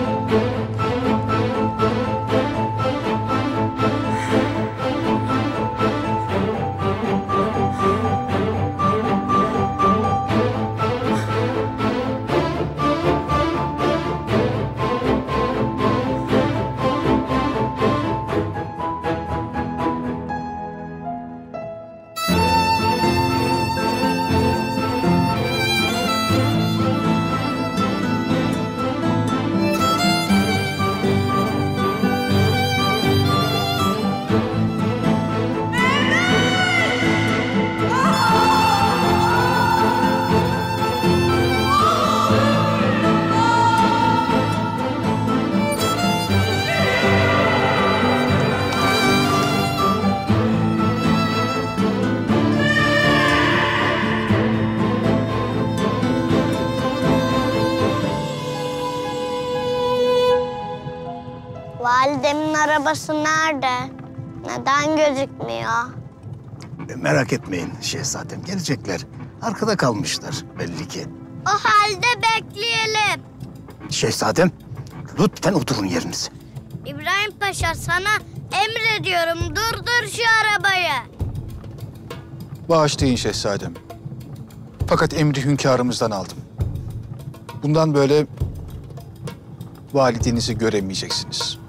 Validemin arabası nerede? Neden gözükmüyor?
Merak etmeyin şehzadem, gelecekler. Arkada kalmışlar belli ki.
O halde bekleyelim.
Şehzadem, lütfen oturun yerinize.
İbrahim Paşa, sana emrediyorum, durdur şu arabayı.
Bağışlayın şehzadem. Fakat emri hünkârımızdan aldım. Bundan böyle validenizi göremeyeceksiniz.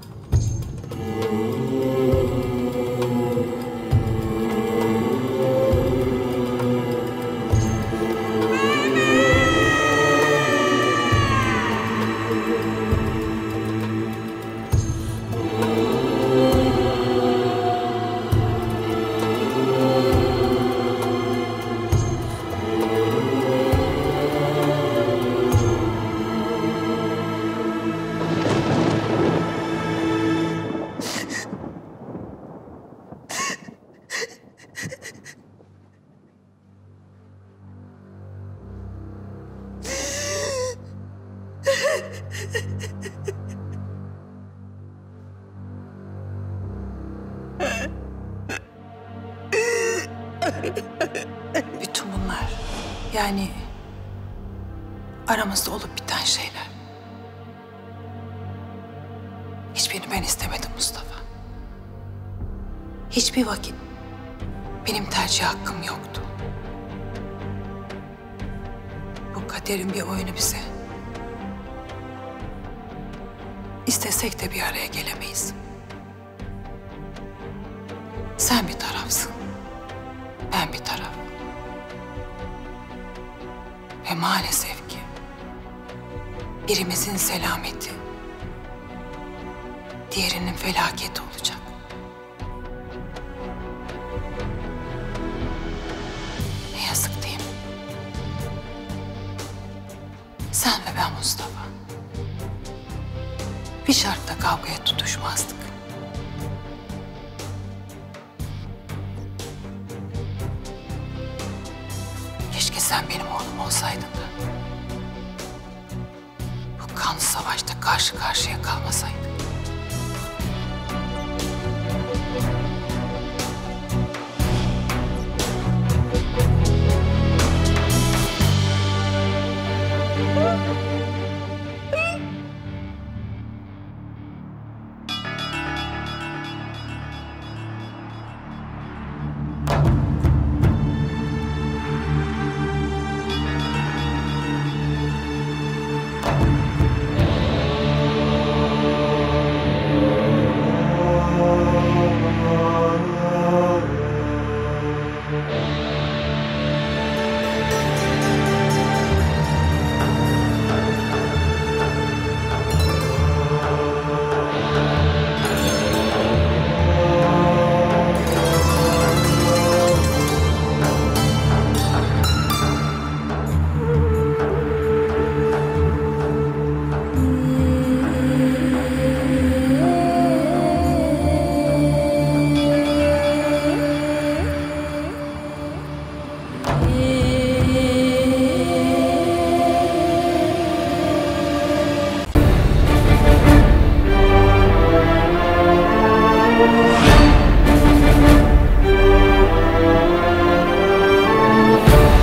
Bütün bunlar, yani aramızda olup biten şeyler. Hiçbirini ben istemedim Mustafa. Hiçbir vakit benim tercih hakkım yoktu. Bu kaderin bir oyunu bize. İstesek de bir araya gelemeyiz. Sen bir tarafsın, ben bir taraf. Ve maalesef ki birimizin selameti diğerinin felaketi olacak. Ne yazık değil mi? Sen ve ben Mustafa bir şartla kavgaya tutuşmazdık. Keşke sen benim oğlum olsaydın da bu kanlı savaşta karşı karşıya kalmasaydık.